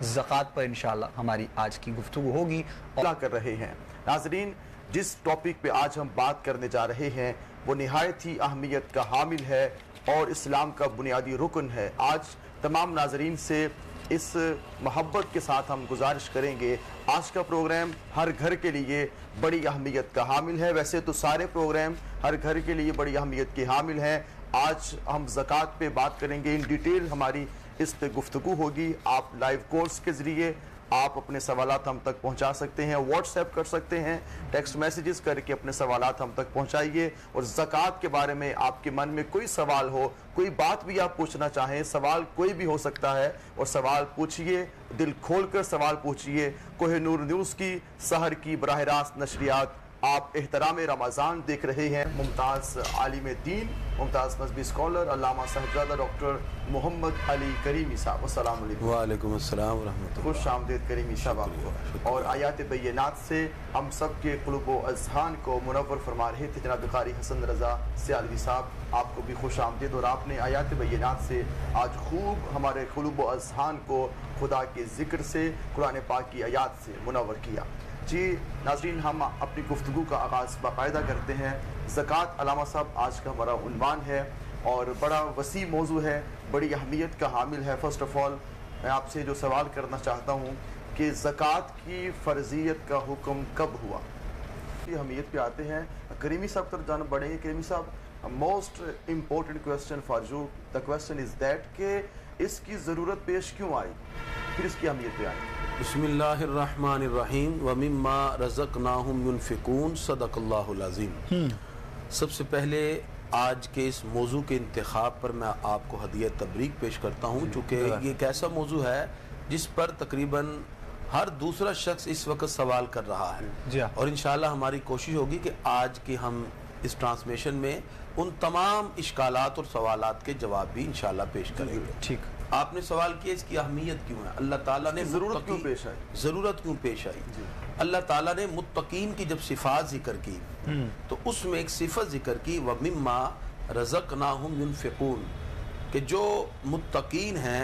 زکوٰۃ پر انشاءاللہ ہماری آج کی گفتگو ہوگی اور کر رہے ہیں۔ ناظرین، جس ٹاپک پہ آج ہم بات کرنے جا رہے ہیں وہ نہایت ہی اہمیت کا حامل ہے اور اسلام کا بنیادی رکن ہے۔ آج تمام ناظرین سے اس محبت کے ساتھ ہم گزارش کریں گے، آج کا پروگرام ہر گھر کے لیے بڑی اہمیت کا حامل ہے۔ ویسے تو سارے پروگرام ہر گھر کے لیے بڑی اہمیت کے حامل ہیں۔ آج ہم زکوٰۃ پہ بات کریں گے، ان ڈیٹیل ہماری اس پہ گفتگو ہوگی۔ آپ لائیو کالز کے ذریعے آپ اپنے سوالات ہم تک پہنچا سکتے ہیں، واٹس ایپ کر سکتے ہیں، ٹیکسٹ میسیجز کر کے اپنے سوالات ہم تک پہنچائیے۔ اور زکوٰۃ کے بارے میں آپ کے من میں کوئی سوال ہو، کوئی بات بھی آپ پوچھنا چاہیں، سوال کوئی بھی ہو سکتا ہے، اور سوال پوچھئے، دل کھول کر سوال پوچھئے۔ کوہ نور نیوز کی سحر کی براہ راست نشریات آپ احترام رمضان دیکھ رہے ہیں۔ ممتاز عالم دین، ممتاز مذہبی اسکالر علامہ صاحبزادہ ڈاکٹر محمد علی کریمی صاحب، السلام علیکم۔ وعلیکم السلام ورحمۃ اللہ۔ خوش آمدید کریمی صاحب آپ کو۔ اور آیات بینات سے ہم سب کے قلوب و اذہان کو منور فرما رہے تھے جناب قاری حسن رضا سیالوی صاحب، آپ کو بھی خوش آمدید، اور آپ نے آیات بینات سے آج خوب ہمارے قلوب و اذہان کو خدا کے ذکر سے، قرآن پاک کی آیات سے منور کیا۔ جی ناظرین، ہم اپنی گفتگو کا آغاز باقاعدہ کرتے ہیں۔ زکوٰۃ علامہ صاحب آج کا ہمارا عنوان ہے اور بڑا وسیع موضوع ہے، بڑی اہمیت کا حامل ہے۔ فرسٹ آف آل میں آپ سے جو سوال کرنا چاہتا ہوں کہ زکوٰۃ کی فرضیت کا حکم کب ہوا؟ اہمیت پہ آتے ہیں، کریمی صاحب طرف جانب بڑھیں گے۔ کریمی صاحب، most important question for you, the question is that کہ اس کی ضرورت پیش کیوں آئی، پھر اس کی اہمیت پہ آئیں۔ بسم اللہ الرحمن الرحیم ومما رزقناہم ينفقون، صدق اللہ العظیم۔ سب سے پہلے آج کے اس موضوع کے انتخاب پر میں آپ کو ہدیہ تبریک پیش کرتا ہوں، چونکہ یہ ایک ایسا موضوع ہے جس پر تقریباً ہر دوسرا شخص اس وقت سوال کر رہا ہے، اور انشاءاللہ ہماری کوشش ہوگی کہ آج کی ہم اس ٹرانسمیشن میں ان تمام اشکالات اور سوالات کے جواب بھی انشاءاللہ پیش کریں گے۔ ٹھیک، آپ نے سوال کیا اس کی اہمیت کیوں ہے، اللہ تعالیٰ نے ضرورت کیوں پیش آئی؟ ضرورت کیوں پیش آئی؟ اللہ تعالیٰ نے متقین کی جب صفات ذکر کی تو اس میں ایک صفت ذکر کی وَمِمَّا رَزَقْنَاهُمْ يُنْفِقُونَ، کہ جو متقین ہیں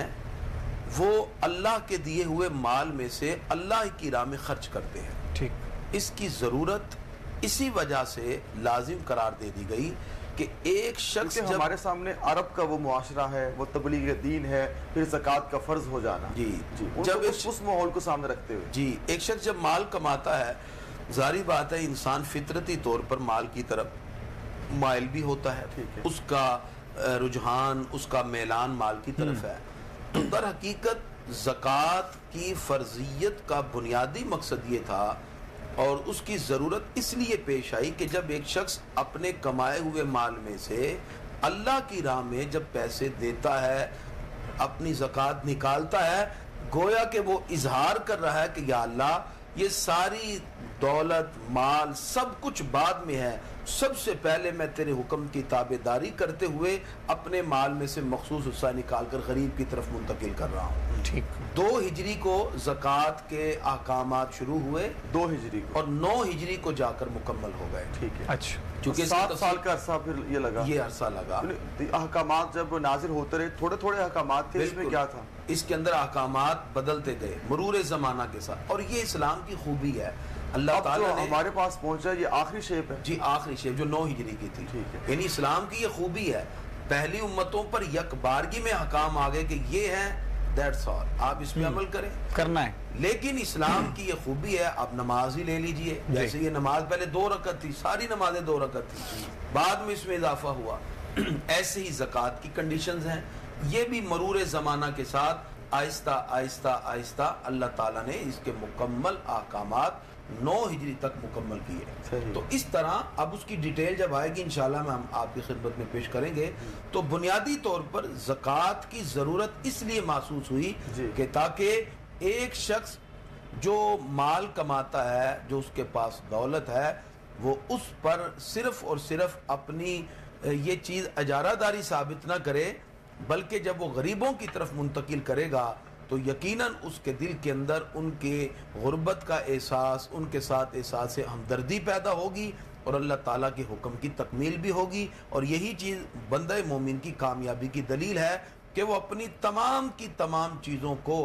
وہ اللہ کے دیے ہوئے مال میں سے اللہ کی راہ میں خرچ کرتے ہیں۔ ٹھیک، اس کی ضرورت اسی وجہ سے لازم قرار دے دی گئی کہ ایک شخص کہ ہمارے سامنے عرب کا وہ معاشرہ ہے، وہ تبلیغ دین ہے، پھر زکوٰۃ کا فرض ہو جانا، جب اس ماحول کو سامنے رکھتے ہوئے ایک شخص جب مال کماتا ہے، ظاہری بات ہے انسان فطرتی طور پر مال کی طرف مائل بھی ہوتا ہے، اس کا رجحان، اس کا میلان مال کی طرف ہے۔ تو در حقیقت زکوٰۃ کی فرضیت کا بنیادی مقصد یہ تھا اور اس کی ضرورت اس لیے پیش آئی کہ جب ایک شخص اپنے کمائے ہوئے مال میں سے اللہ کی راہ میں جب پیسے دیتا ہے، اپنی زکوٰۃ نکالتا ہے، گویا کہ وہ اظہار کر رہا ہے کہ یا اللہ یہ ساری دولت مال سب کچھ بعد میں ہے، سب سے پہلے میں تیرے حکم کی تابعداری کرتے ہوئے اپنے مال میں سے مخصوص حصہ نکال کر غریب کی طرف منتقل کر رہا ہوں۔ ٹھیک، 2 ہجری کو زکوٰۃ کے احکامات شروع ہوئے، 2 ہجری کو، اور 9 ہجری کو جا کر مکمل ہو گئے۔ ٹھیک ہے، اچھا، چونکہ 7 سال کا عرصہ پھر یہ لگا، یہ عرصہ لگا۔ احکامات جب نازل ہوتے رہے، تھوڑے تھوڑے احکامات تھے، اس میں کیا تھا؟ اس کے اندر احکامات بدلتے گئے مرور زمانہ کے ساتھ، اور یہ اسلام کی خوبی ہے۔ اللہ تعالیٰ نے ہمارے پاس پہنچا یہ آخری شیپ ہے، جی آخری شیپ جو 9 ہجری کی تھی، یعنی اسلام کی یہ خوبی ہے، پہلی امتوں پر یک بارگی میں حکام آ گئے کہ یہ ہے، دیٹس آل، آپ اس پہ عمل کریں، کرنا ہے۔ لیکن اسلام کی یہ خوبی ہے، آپ نماز ہی لے لیجئے، جیسے یہ نماز پہلے 2 رکعت تھی، ساری نمازیں 2 رکعت تھی، بعد میں اس میں اضافہ ہوا، ایسے ہی زکوٰۃ کی کنڈیشنز ہیں، یہ بھی مرور زمانہ کے ساتھ آہستہ آہستہ آہستہ اللہ تعالیٰ نے اس کے مکمل احکامات 9 ہجری تک مکمل کیے۔ تو اس طرح اب اس کی ڈیٹیل جب آئے گی انشاءاللہ میں ہم آپ کی خدمت میں پیش کریں گے۔ تو بنیادی طور پر زکوٰۃ کی ضرورت اس لیے محسوس ہوئی کہ تاکہ ایک شخص جو مال کماتا ہے، جو اس کے پاس دولت ہے، وہ اس پر صرف اور صرف اپنی یہ چیز اجارہ داری ثابت نہ کرے، بلکہ جب وہ غریبوں کی طرف منتقل کرے گا تو یقیناً اس کے دل کے اندر ان کے غربت کا احساس، ان کے ساتھ احساس ہمدردی پیدا ہوگی، اور اللہ تعالیٰ کے حکم کی تکمیل بھی ہوگی۔ اور یہی چیز بندہ مومن کی کامیابی کی دلیل ہے کہ وہ اپنی تمام کی تمام چیزوں کو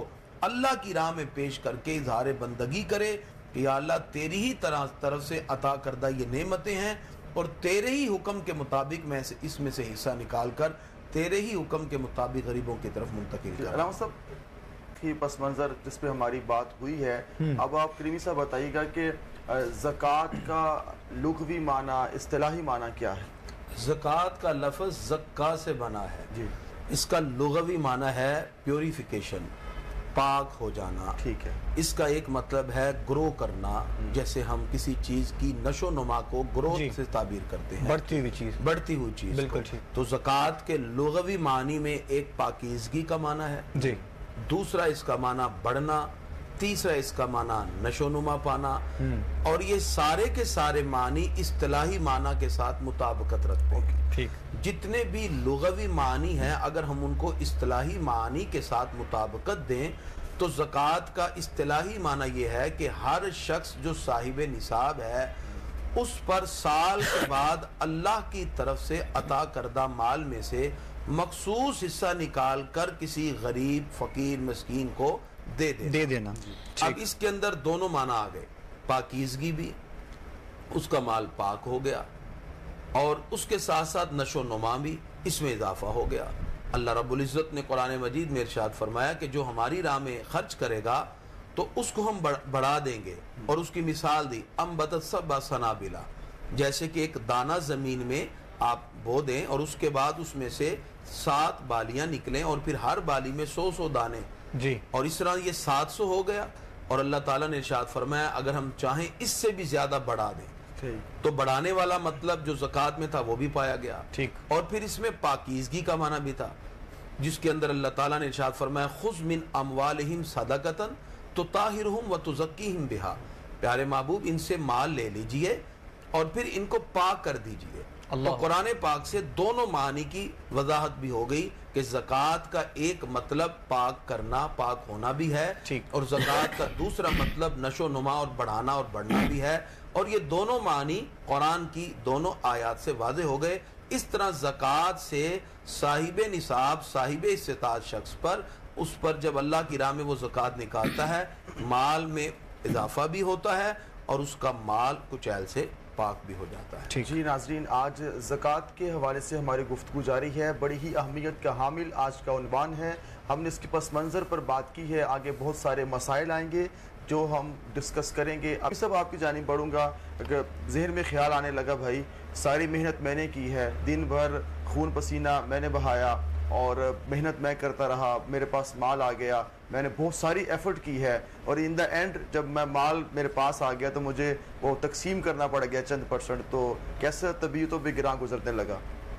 اللہ کی راہ میں پیش کر کے اظہار بندگی کرے کہ یا اللہ تیری ہی طرف سے عطا کردہ یہ نعمتیں ہیں اور تیرے ہی حکم کے مطابق میں اس میں سے حصہ نکال کر تیرے ہی حکم کے مطابق غریبوں کی طرف منتقل کریں۔ علامہ صاحب کی پس منظر جس پہ ہماری بات ہوئی ہے، اب آپ کریمی صاحب بتائیے گا کہ زکوٰۃ کا لغوی معنی، اصطلاحی معنی کیا ہے؟ زکوٰۃ کا لفظ زکا سے بنا ہے جی، اس کا لغوی معنی ہے پیوریفیکیشن، پاک ہو جانا۔ ٹھیک ہے۔ اس کا ایک مطلب ہے گرو کرنا، جیسے ہم کسی چیز کی نشو نما کو گروتھ سے تعبیر کرتے ہیں، بڑھتی ہوئی چیز، بڑھتی ہوئی چیز۔ بالکل ٹھیک۔ تو زکوٰۃ کے لغوی معنی میں ایک پاکیزگی کا معنی ہے، جی، دوسرا اس کا معنی بڑھنا، تیسرا اس کا معنی نشو نما پانا، اور یہ سارے کے سارے معنی اصطلاحی معنی کے ساتھ مطابقت رکھتے ہیں۔ ٹھیک۔ جتنے بھی لغوی معنی ہیں اگر ہم ان کو اصطلاحی معنی کے ساتھ مطابقت دیں تو زکوٰۃ کا اصطلاحی معنی یہ ہے کہ ہر شخص جو صاحب نصاب ہے اس پر سال کے بعد اللہ کی طرف سے عطا کردہ مال میں سے مخصوص حصہ نکال کر کسی غریب، فقیر، مسکین کو دے دینا۔ اب اس کے اندر دونوں معنی آ گئے، پاکیزگی بھی، اس کا مال پاک ہو گیا، اور اس کے ساتھ ساتھ نشو نما بھی، اس میں اضافہ ہو گیا۔ اللہ رب العزت نے قرآن مجید میں ارشاد فرمایا کہ جو ہماری راہ میں خرچ کرے گا تو اس کو ہم بڑھا دیں گے، اور اس کی مثال دی انبتت سبع سنابلا، جیسے کہ ایک دانہ زمین میں آپ بو دیں اور اس کے بعد اس میں سے 7 بالیاں نکلیں اور پھر ہر بالی میں 100 دانے، جی، اور اس طرح یہ 700 ہو گیا، اور اللہ تعالیٰ نے ارشاد فرمایا اگر ہم چاہیں اس سے بھی زیادہ بڑھا دیں، تو بڑھانے والا مطلب جو زکوٰۃ میں تھا وہ بھی پایا گیا۔ ٹھیک۔ اور پھر اس میں پاکیزگی کا معنی بھی تھا، جس کے اندر اللہ تعالیٰ نے ارشاد فرمایا خذ من اموالہم صدقۃ تطہرہم وتزکیہم بہا، پیارے محبوب ان سے مال لے لیجئے اور پھر ان کو پاک کر دیجئے۔ تو قرآن پاک سے دونوں معنی کی وضاحت بھی ہو گئی کہ زکوٰۃ کا ایک مطلب پاک کرنا، پاک ہونا بھی ہے، اور زکوٰۃ کا دوسرا مطلب نشو نما اور بڑھانا اور بڑھنا بھی ہے، اور یہ دونوں معنی قرآن کی دونوں آیات سے واضح ہو گئے۔ اس طرح زکوٰۃ سے صاحب نصاب، صاحب استطاعت شخص پر، اس پر جب اللہ کی راہ میں وہ زکوٰۃ نکالتا ہے مال میں اضافہ بھی ہوتا ہے اور اس کا مال کچھ عیل سے پاک بھی ہو جاتا ہے۔ جی ناظرین، آج زکوٰۃ کے حوالے سے ہماری گفتگو جاری ہے، بڑی ہی اہمیت کا حامل آج کا عنوان ہے۔ ہم نے اس کے پس منظر پر بات کی ہے، آگے بہت سارے مسائل آئیں گے جو ہم ڈسکس کریں گے۔ اب سب آپ کی جانب بڑھوں گا، اگر ذہن میں خیال آنے لگا بھائی ساری محنت میں نے کی ہے، دن بھر خون پسینہ میں نے بہایا اور محنت میں کرتا رہا، میرے پاس مال آ گیا، میں نے بہت ساری ایفرٹ کی ہے، اور ان دا اینڈ جب میں مال میرے پاس آ گیا تو مجھے وہ تقسیم کرنا پڑ گیا چند %، تو کیسے طبیعت و بے گراں گزرنے لگا؟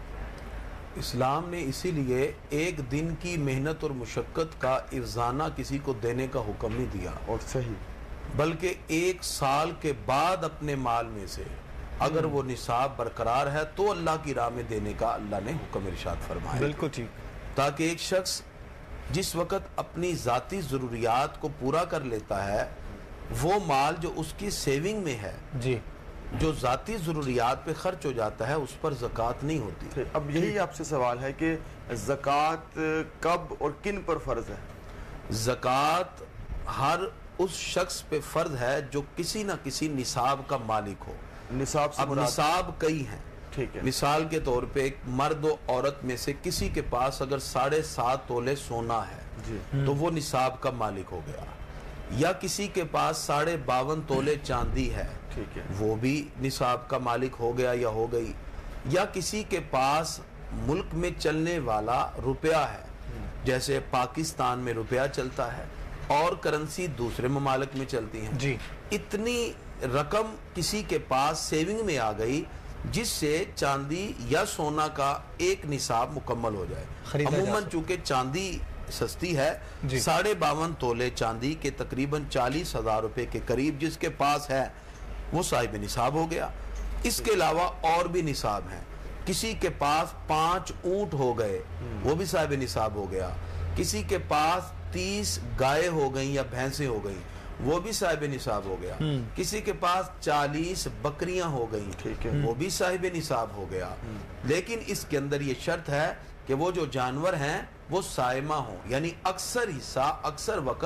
اسلام نے اسی لیے ایک دن کی محنت اور مشقت کا افزانہ کسی کو دینے کا حکم نہیں دیا، اور صحیح، بلکہ 1 سال کے بعد اپنے مال میں سے اگر وہ نصاب برقرار ہے تو اللہ کی راہ میں دینے کا اللہ نے حکم ارشاد فرمایا۔ بالکل ٹھیک۔ تاکہ ایک شخص جس وقت اپنی ذاتی ضروریات کو پورا کر لیتا ہے وہ مال جو اس کی سیونگ میں ہے، جی، جو ذاتی ضروریات پہ خرچ ہو جاتا ہے اس پر زکوٰۃ نہیں ہوتی۔ اب یہی آپ سے سوال ہے کہ زکوٰۃ کب اور کن پر فرض ہے؟ زکوٰۃ ہر اس شخص پہ فرض ہے جو کسی نہ کسی نصاب کا مالک ہو۔ نصاب سے اب مراد؟ نصاب کئی ہیں، ٹھیک ہے۔ مثال کے طور پہ ایک مرد و عورت میں سے کسی کے پاس اگر 7.5 تولے سونا ہے جی، تو وہ نصاب کا مالک ہو گیا، یا کسی کے پاس 52.5 تولے چاندی ہے، ٹھیک ہے، وہ بھی نصاب کا مالک ہو گیا یا ہو گئی، یا کسی کے پاس ملک میں چلنے والا روپیہ ہے، جیسے پاکستان میں روپیہ چلتا ہے اور کرنسی دوسرے ممالک میں چلتی ہیں، جی، اتنی رقم کسی کے پاس سیونگ میں آ گئی جس سے چاندی یا سونا کا ایک نصاب مکمل ہو جائے۔ عموماً چونکہ چاندی سستی ہے، 52.5 تولے چاندی کے تقریباً 40,000 روپے کے قریب جس کے پاس ہے وہ صاحب نصاب ہو گیا۔ اس کے علاوہ اور بھی نصاب ہیں، کسی کے پاس 5 اونٹ ہو گئے وہ بھی صاحب نصاب ہو گیا، کسی کے پاس 30 گائے ہو گئیں یا بھینسیں ہو گئیں وہ بھی صاحب نصاب ہو گیا، کسی کے پاس 40 بکریاں ہو گئیں وہ بھی صاحب نصاب ہو گیا۔ لیکن اس کے اندر یہ شرط ہے کہ وہ جو جانور ہیں وہ سائمہ ہوں، یعنی اکثر حصہ، اکثر وقت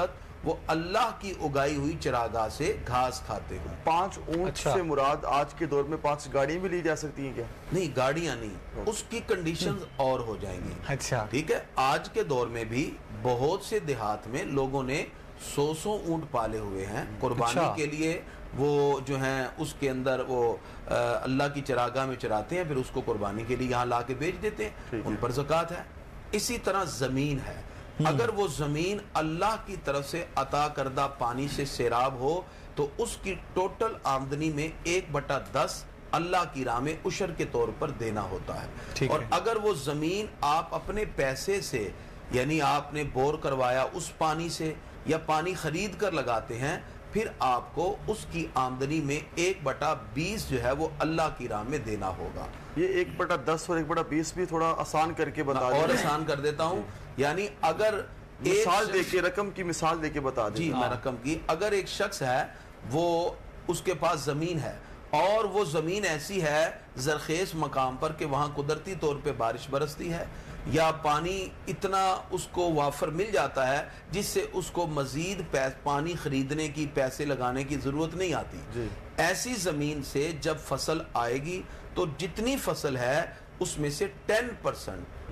وہ اللہ کی اگائی ہوئی چراگاہ سے گھاس کھاتے ہوں۔ 5 اونٹ سے مراد آج کے دور میں 5 گاڑیاں بھی لی جا سکتی ہیں کیا؟ نہیں، گاڑیاں نہیں، اس کی کنڈیشنز اور ہو جائیں گی۔ اچھا ٹھیک ہے، آج کے دور میں بھی بہت سے دیہات میں لوگوں نے 100 اونٹ پالے ہوئے ہیں قربانی کے لیے، وہ جو ہیں اس کے اندر وہ اللہ کی چراگاہ میں چراتے ہیں، پھر اس کو قربانی کے لیے یہاں لا کے بیچ دیتے ہیں، ان پر زکوٰۃ ہے۔ اسی طرح زمین ہے، اگر وہ زمین اللہ کی طرف سے عطا کردہ پانی سے سیراب ہو تو اس کی ٹوٹل آمدنی میں 1/10 اللہ کی راہ میں عشر کے طور پر دینا ہوتا ہے۔ اور اگر وہ زمین آپ اپنے پیسے سے، یعنی آپ نے بور کروایا اس پانی سے یا پانی خرید کر لگاتے ہیں، پھر آپ کو اس کی آمدنی میں 1/20 جو ہے وہ اللہ کی راہ میں دینا ہوگا۔ یہ 1/10 اور 1/20 بھی تھوڑا آسان کر کے بتا دیں، اور آسان کر دیتا ہوں، یعنی اگر مثال دے کے، رقم کی مثال دے کے بتا دیں۔ جی میں رقم کی، اگر ایک شخص ہے وہ اس کے پاس زمین ہے اور وہ زمین ایسی ہے زرخیز مقام پر کہ وہاں قدرتی طور پہ بارش برستی ہے یا پانی اتنا اس کو وافر مل جاتا ہے جس سے اس کو مزید پانی خریدنے کی، پیسے لگانے کی ضرورت نہیں آتی، ایسی زمین سے جب فصل آئے گی تو جتنی فصل ہے اس میں سے 10%،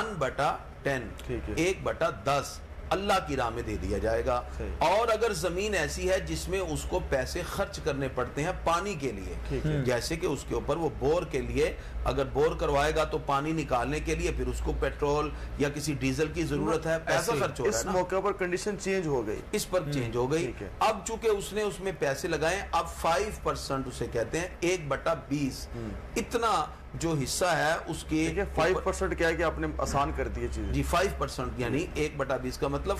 1/10، 1/10 اللہ کی راہ میں دے دیا جائے گا۔ اور اگر زمین ایسی ہے جس میں اس کو پیسے خرچ کرنے پڑتے ہیں پانی کے لیے، جیسے کہ اس کے اوپر وہ بور کے لیے اگر بور کروائے گا تو پانی نکالنے کے لیے پھر اس کو پیٹرول یا کسی ڈیزل کی ضرورت ہے، پیسہ خرچ ہو رہا ہے، اس موقع پر کنڈیشن چینج ہو گئی، اس پر چینج ہو گئی۔ اب چونکہ اس نے اس میں پیسے لگائے، اب 5% اسے کہتے ہیں 1/20، اتنا جو حصہ ہے اس کے 5% کیا ہے کہ آپ نے آسان کر دی چیز، جی 5% یعنی 1/20 کا مطلب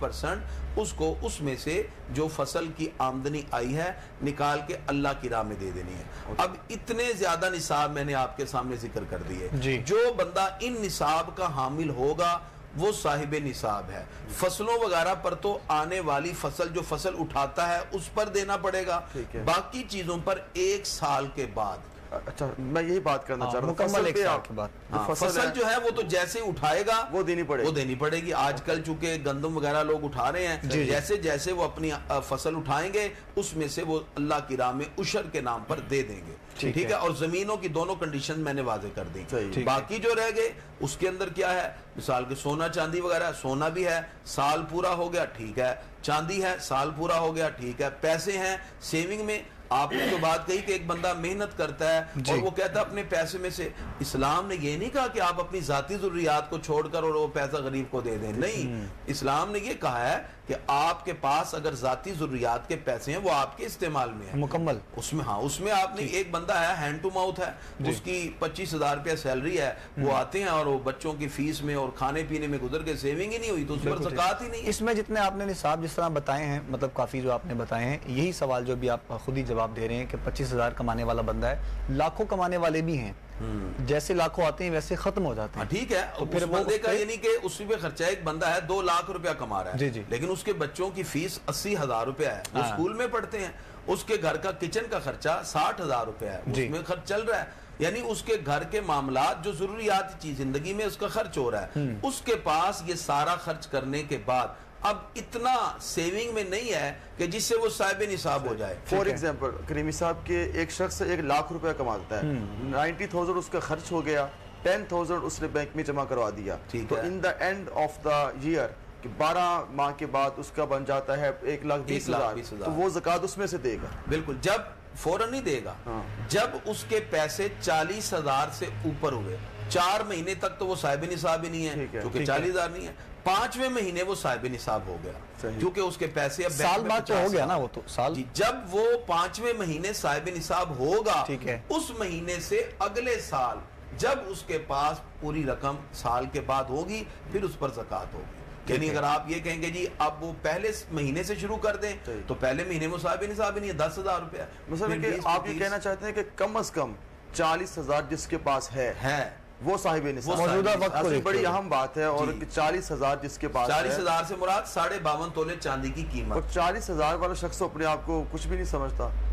5% اس کو اس میں سے جو فصل کی آمدنی آئی ہے نکال کے اللہ کی راہ میں دے دینی ہے۔ اب اتنے زیادہ نصاب میں نے آپ کے سامنے ذکر کر دیے، جو بندہ ان نصاب کا حامل ہوگا وہ صاحب نصاب ہے۔ فصلوں وغیرہ پر تو آنے والی فصل جو فصل اٹھاتا ہے اس پر دینا پڑے گا، باقی چیزوں پر 1 سال کے بعد۔ اچھا میں یہی بات کرنا چاہ رہا ہوں، مکمل 1 سال کے بعد فصل جو ہے وہ تو جیسے اٹھائے گا وہ دینی پڑے گی۔ آج کل چونکہ گندم وغیرہ لوگ اٹھا رہے ہیں، جیسے جیسے وہ اپنی فصل اٹھائیں گے اس میں سے وہ اللہ کی راہ میں عشر کے نام پر دے دیں گے، ٹھیک ہے۔ اور زمینوں کی دونوں کنڈیشن میں نے واضح کر دی۔ باقی جو رہ گئے اس کے اندر کیا ہے، مثال کے سونا چاندی وغیرہ، سونا بھی ہے سال پورا ہو گیا ٹھیک ہے، چاندی ہے سال پورا ہو گیا ٹھیک ہے، پیسے ہیں سیونگ میں۔ آپ نے جو بات کہی کہ ایک بندہ محنت کرتا ہے اور وہ کہتا ہے اپنے پیسے میں سے، اسلام نے یہ نہیں کہا کہ آپ اپنی ذاتی ضروریات کو چھوڑ کر اور وہ پیسہ غریب کو دے دیں، نہیں، اسلام نے یہ کہا ہے کہ آپ کے پاس اگر ذاتی ضروریات کے پیسے ہیں وہ آپ کے استعمال میں ہیں مکمل، اس میں اس میں آپ نے ایک بندہ ہے ہینڈ ٹو ماؤتھ ہے، اس کی 25,000 روپیہ سیلری ہے، وہ آتے ہیں اور وہ بچوں کی فیس میں اور کھانے پینے میں گزر کے سیونگ ہی نہیں ہوئی تو اس پر زکوٰۃ ہی نہیں ہے۔ اس میں جتنے آپ نے نصاب جس طرح بتائے ہیں، مطلب کافی جو آپ نے بتائے ہیں، یہی سوال جو بھی آپ خود ہی جواب دے رہے ہیں کہ 25,000 کمانے والا بندہ ہے، لاکھوں کمانے والے بھی ہیں، جیسے لاکھوں آتے ہیں ویسے ختم ہو جاتے ہیں، ٹھیک ہے۔ تو پھر بندے کا یہ نہیں کہ اس پہ خرچہ، ایک بندہ ہے 2 لاکھ روپیہ کما رہا ہے لیکن اس کے بچوں کی فیس 80,000 روپیہ ہے، وہ اسکول میں پڑھتے ہیں، اس کے گھر کا کچن کا خرچہ 60,000 روپیہ ہے، اس میں خرچ چل رہا ہے، یعنی اس کے گھر کے معاملات جو ضروریات کی زندگی میں اس کا خرچ ہو رہا ہے، اس کے پاس یہ سارا خرچ کرنے کے بعد اب اتنا سیونگ میں نہیں ہے کہ جس سے وہ صاحب نصاب ہو جائے۔ فور ایگزامپل کریمی صاحب کے ایک شخص 1 لاکھ روپے کماتا ہے، 90,000 اس کا خرچ ہو گیا، 10,000 اس نے بینک میں جمع کروا دیا، تو in the end of the year 12 ماہ کے بعد اس کا بن جاتا ہے 1,20,000، تو وہ زکوٰۃ اس میں سے دے گا؟ بالکل، جب فوراً نہیں دے گا، جب اس کے پیسے 40,000 سے اوپر ہوئے، 4 مہینے تک تو وہ صاحب نصاب ہی نہیں ہے کیونکہ 40,000 نہیں ہے، 5ویں مہینے وہ صاحب نصاب ہو گیا کیونکہ اس کے پیسے اب سال بعد تو ہو گیا نا، وہ تو سال، جب وہ 5ویں مہینے صاحب نصاب ہوگا اس مہینے سے اگلے سال جب اس کے پاس پوری رقم سال کے بعد ہوگی پھر اس پر زکوٰۃ ہوگی۔ یعنی اگر آپ یہ کہیں گے جی اب وہ پہلے مہینے سے شروع کر دیں تو پہلے مہینے میں صاحب نصاب ہی نہیں ہے، 10,000 روپیہ۔ مثلا کہ آپ یہ کہنا چاہتے ہیں کہ کم از کم 40,000 جس کے پاس ہے وہ صاحب نصاب، موجودہ وقت کو بڑی اہم بات ہے، اور 40,000 جس کے پاس 40,000 سے مراد 52.5 تولے چاندی کی قیمت، اور 40,000 والا شخص اپنے آپ کو کچھ بھی نہیں سمجھتا،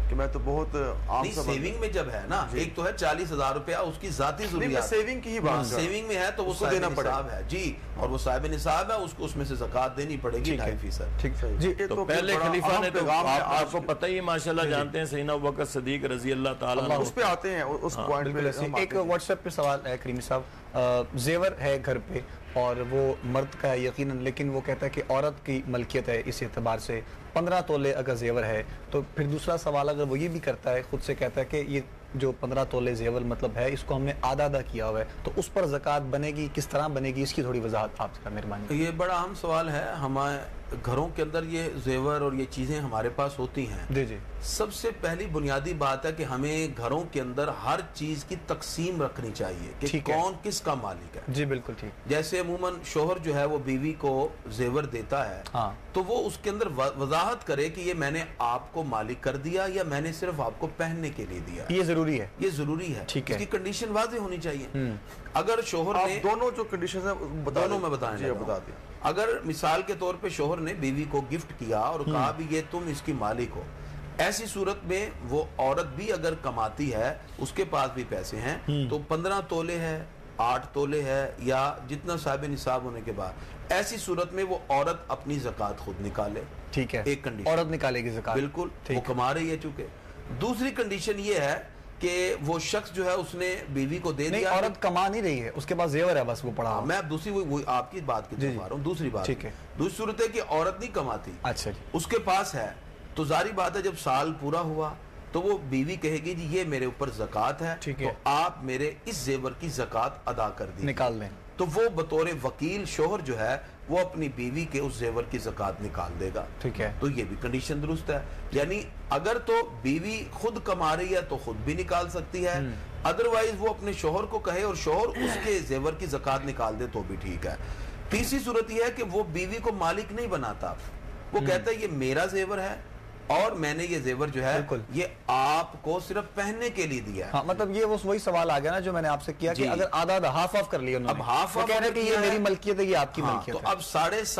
کہ میں تو بہت عام نہیں سیونگ میں جب ہے نا ایک تو ہے 40,000 روپیہ اس کی ذاتی ضروریات سیونگ کی ہی بات سیونگ میں ہے تو وہ صاحب نصاب ہے جی اور وہ صاحب نصاب ہے اس کو اس میں سے زکوٰۃ دینی پڑے گی 2.5%. ٹھیک ہے جی. تو پہلے خلیفہ نے تو آپ کو پتہ ہی ماشاءاللہ جانتے ہیں سیدنا ابوبکر صدیق رضی اللہ تعالیٰ عنہ. اس پہ آتے ہیں اس پوائنٹ پہ. ایک واٹس ایپ پہ سوال ہے کریمی صاحب, زیور ہے گھر پہ اور وہ مرد کا ہے یقیناً, لیکن وہ کہتا ہے کہ عورت کی ملکیت ہے, اس اعتبار سے 15 تولے اگر زیور ہے تو پھر دوسرا سوال اگر وہ یہ بھی کرتا ہے, خود سے کہتا ہے کہ یہ جو 15 تولے زیور مطلب ہے اس کو ہم نے آدھا کیا ہوا ہے, تو اس پر زکوٰۃ بنے گی, کس طرح بنے گی, اس کی تھوڑی وضاحت آپ سے مہربانی. یہ بڑا اہم سوال ہے. ہمارے گھروں کے اندر یہ زیور اور یہ چیزیں ہمارے پاس ہوتی ہیں. جی جی. سب سے پہلی بنیادی بات ہے کہ ہمیں گھروں کے اندر ہر چیز کی تقسیم رکھنی چاہیے کہ کون کس کا مالک ہے. جی بالکل ٹھیک. جیسے عموماً شوہر جو ہے وہ بیوی کو زیور دیتا ہے تو وہ اس کے اندر وضاحت کرے کہ یہ میں نے آپ کو مالک کر دیا یا میں نے صرف آپ کو پہننے کے لیے دیا. یہ ضروری ہے, یہ ضروری ہے. اس کی کنڈیشن واضح ہونی چاہیے. اگر شوہر نے دونوں جو کنڈیشنز ہیں دونوں میں بتا دیں, اگر مثال کے طور پہ شوہر نے بیوی کو گفٹ کیا اور کہا بھی یہ تم اس کی مالک ہو, ایسی صورت میں وہ عورت بھی اگر کماتی ہے, اس کے پاس بھی پیسے ہیں, تو 15 تولے ہے, 8 تولے ہے یا جتنا صاحب نصاب ہونے کے بعد, ایسی صورت میں وہ عورت اپنی زکوٰۃ خود نکالے. ٹھیک ہے, ایک کنڈیشن عورت نکالے گی زکوٰۃ. بالکل, وہ کما رہی ہے چونکہ. دوسری کنڈیشن یہ ہے کہ وہ شخص جو ہے اس نے بیوی کو دے دیا, عورت کما نہیں رہی ہے, اس کے پاس زیور ہے بس وہ پڑا. میں اب دوسری وہ آپ کی بات کی طرف آ رہا ہوں. دوسری بات, دوسری صورت ہے کہ عورت نہیں کماتی, اچھا جی, اس کے پاس ہے, تو ظاہری بات ہے جب سال پورا ہوا تو وہ بیوی کہے گی جی یہ میرے اوپر زکوٰۃ ہے, تو آپ میرے اس زیور کی زکوٰۃ ادا کر دیجیے, نکال دیں. تو وہ بطور وکیل شوہر جو ہے وہ اپنی بیوی کے اس زیور کی زکوٰۃ نکال دے گا. ٹھیک ہے, تو یہ بھی کنڈیشن درست ہے. یعنی اگر تو بیوی خود کما رہی ہے تو خود بھی نکال سکتی ہے, ادروائز وہ اپنے شوہر کو کہے اور شوہر اس کے زیور کی زکوٰۃ نکال دے تو بھی ٹھیک ہے. تیسری صورت یہ ہے کہ وہ بیوی کو مالک نہیں بناتا, وہ کہتا ہے یہ میرا زیور ہے اور میں نے یہ زیور جو ہے یہ آپ کو صرف پہننے کے لیے دیا ہے. مطلب یہ وہی سوال آ گیا نا جو میں نے آپ سے کیا کہ اگر آدھا ہاف آف کر لیا انہوں نے, اب ہاف کہہ رہے کہ یہ میری ملکیت ہے, یہ آپ کی ملکیت ہے, تو اب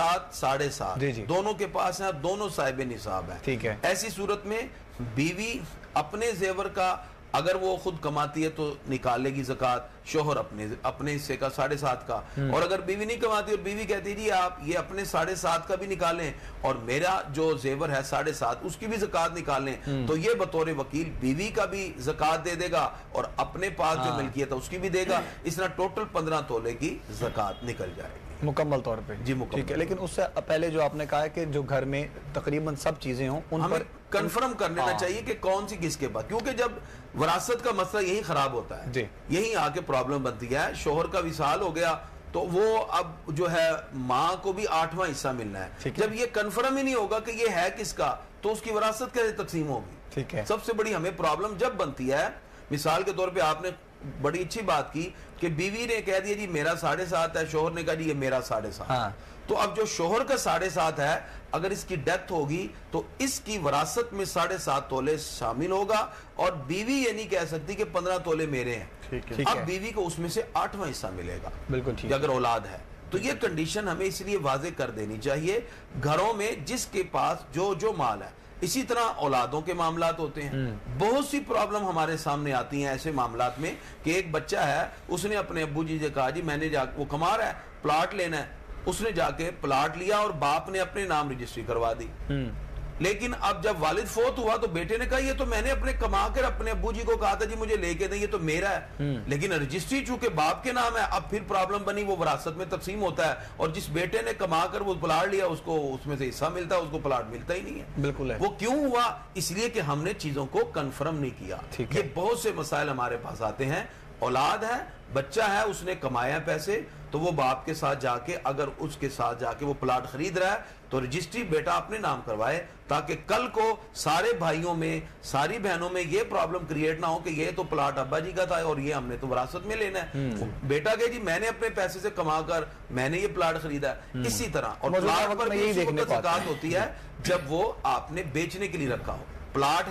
7.5 دونوں کے پاس ہیں, دونوں صاحب نصاب ہیں. ٹھیک ہے, ایسی صورت میں بیوی اپنے زیور کا اگر وہ خود کماتی ہے تو نکالے گی زکوٰۃ, شوہر اپنے حصے کا 7.5 کا. اور اگر بیوی نہیں کماتی اور بیوی کہتی جی آپ یہ اپنے 7.5 کا بھی نکالیں اور میرا جو زیور ہے 7.5 اس کی بھی زکوٰۃ نکالیں, تو یہ بطور وکیل بیوی کا بھی زکوٰۃ دے دے گا اور اپنے پاس جو ملکیت ہے اس کی بھی دے گا. اس طرح ٹوٹل 15 تولے کی زکوٰۃ نکل جائے گی مکمل طور پہ. جی مکمل. ٹھیک ہے, لیکن اس سے پہلے جو آپ نے کہا ہے کہ جو گھر میں تقریباً سب چیزیں ہوں ان پر کنفرم کر لینا چاہیے کہ کون سی کس کے پاس, کیونکہ جب وراثت کا مسئلہ یہی خراب ہوتا ہے, یہی آ کے پرابلم بنتی ہے. شوہر کا وصال ہو گیا تو وہ اب جو ہے ماں کو بھی 8واں حصہ ملنا ہے. جب یہ کنفرم ہی نہیں ہوگا کہ یہ ہے کس کا تو اس کی وراثت کیسے تقسیم ہوگی. ٹھیک ہے, سب سے بڑی ہمیں پرابلم جب بنتی ہے, مثال کے طور پہ آپ نے بڑی اچھی بات کی کہ بیوی نے کہہ دیا جی میرا 7.5 ہے, شوہر نے کہا جی یہ میرا 7.5. تو اب جو شوہر کا 7.5 ہے اگر اس کی ڈیتھ ہوگی تو اس کی وراثت میں 7.5 تولے شامل ہوگا اور بیوی یہ نہیں کہہ سکتی کہ 15 تولے میرے ہیں. اب بیوی کو اس میں سے 8واں حصہ ملے گا. بالکل, اگر اولاد ہے تو یہ کنڈیشن ہمیں اس لیے واضح کر دینی چاہیے گھروں میں جس کے پاس جو مال ہے. اسی طرح اولادوں کے معاملات ہوتے ہیں, بہت سی پرابلم ہمارے سامنے آتی ہیں ایسے معاملات میں کہ ایک بچہ ہے, اس نے اپنے ابو جی سے کہا جی میں نے وہ کما رہا ہے پلاٹ لینا ہے, اس نے جا کے پلاٹ لیا اور باپ نے اپنے نام رجسٹری کروا دی. لیکن اب جب والد فوت ہوا تو بیٹے نے کہا یہ تو میں نے اپنے کما کر اپنے ابو جی کو کہا تھا جی مجھے لے کے دیں, یہ تو میرا ہے. لیکن رجسٹری چونکہ باپ کے نام ہے, اب پھر پرابلم بنی, وہ وراثت میں تقسیم ہوتا ہے اور جس بیٹے نے کما کر وہ پلاٹ لیا اس کو اس میں سے حصہ ملتا ہے, اس کو پلاٹ ملتا ہی نہیں ہے. بالکل. وہ کیوں ہوا؟ اس لیے کہ ہم نے چیزوں کو کنفرم نہیں کیا. یہ بہت سے مسائل ہمارے پاس آتے ہیں. اولاد ہے, بچہ ہے, اس نے کمایا پیسے تو وہ باپ کے ساتھ جا کے اگر اس کے ساتھ جا کے وہ پلاٹ خرید رہا ہے تو رجسٹری بیٹا اپنے نام کروائے, تاکہ کل کو سارے بھائیوں میں ساری بہنوں میں یہ پرابلم کریٹ نہ ہو کہ یہ تو پلاٹ ابا جی کا تھا اور یہ ہم نے تو وراثت میں لینا ہے. بیٹا کہ جی میں نے اپنے پیسے سے کما کر میں نے یہ پلاٹ خریدا ہے. اسی طرح اور پلاٹ پر بھی زکوٰۃ ہوتی ہے جب وہ آپ نے بیچنے کے لیے رکھا ہو. پلاٹ ہے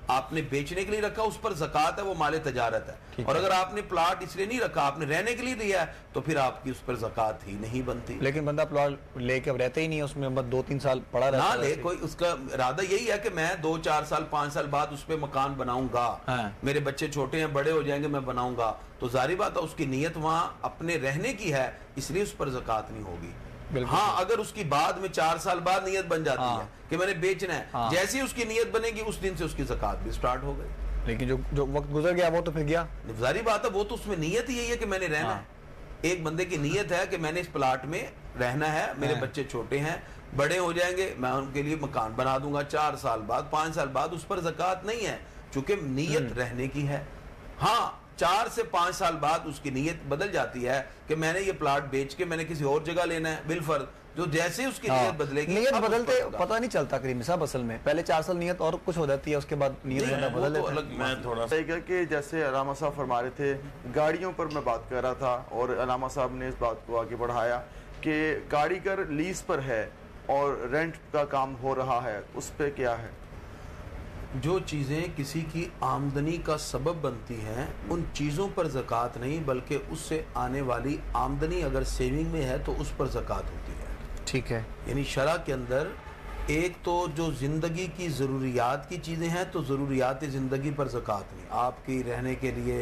آپ نے بیچنے کے لیے رکھا اس پر زکات ہے, وہ مال تجارت ہے. اور اگر آپ نے پلاٹ اس لیے نہیں رکھا, آپ نے رہنے کے لیے لیا ہے, تو پھر آپ کی اس پر زکات ہی نہیں بنتی. لیکن بندہ پلاٹ لے کے اب رہتے ہی نہیں ہے اس میں, 2-3 سال پڑا رہتا نہ لے, کوئی اس کا ارادہ یہی ہے کہ میں 2-4 سال 5 سال بعد اس پہ مکان بناؤں گا, میرے بچے چھوٹے ہیں بڑے ہو جائیں گے میں بناؤں گا, تو ظاہری بات ہے اس کی نیت وہاں اپنے رہنے کی ہے, اس لیے اس پر زکات نہیں ہوگی. ہاں اگر اس کی بعد میں 4 سال بعد نیت بن جاتی ہے کہ میں نے بیچنا ہے, جیسی اس کی نیت بنے گی اس دن سے اس کی زکات بھی سٹارٹ ہو گئی. لیکن جو وقت گزر گیا وہ تو پھر گیا. ظاہری بات ہے, وہ تو اس میں نیت ہی یہی ہے کہ میں نے رہنا ہے. ایک بندے کی نیت ہے کہ میں نے اس پلاٹ میں رہنا ہے, میرے بچے چھوٹے ہیں بڑے ہو جائیں گے, میں ان کے لیے مکان بنا دوں گا 4 سال بعد 5 سال بعد, اس پر زکات نہیں ہے چونکہ نیت رہنے کی ہے. ہاں 4 سے 5 سال بعد اس کی نیت بدل جاتی ہے کہ میں نے یہ پلاٹ بیچ کے میں نے کسی اور جگہ لینا ہے, بالفرض جو جیسے اس کی نیت بدلے گی. نیت بدلتے پتہ نہیں چلتا کریم صاحب, اصل میں پہلے 4 سال نیت اور کچھ ہو جاتی ہے, اس کے بعد نیت بدل لیتا ہے. میں تھوڑا سا کہ جیسے علامہ صاحب فرما رہے تھے گاڑیوں پر میں بات کر رہا تھا, اور علامہ صاحب نے اس بات کو آگے بڑھایا کہ گاڑی کا لیز پر ہے اور رینٹ کا کام ہو رہا ہے, اس پہ کیا ہے؟ جو چیزیں کسی کی آمدنی کا سبب بنتی ہیں ان چیزوں پر زکوٰۃ نہیں, بلکہ اس سے آنے والی آمدنی اگر سیونگ میں ہے تو اس پر زکوٰۃ ہوتی ہے. ٹھیک ہے. یعنی شرع کے اندر ایک تو جو زندگی کی ضروریات کی چیزیں ہیں تو ضروریات زندگی پر زکوٰۃ نہیں. آپ کی رہنے کے لیے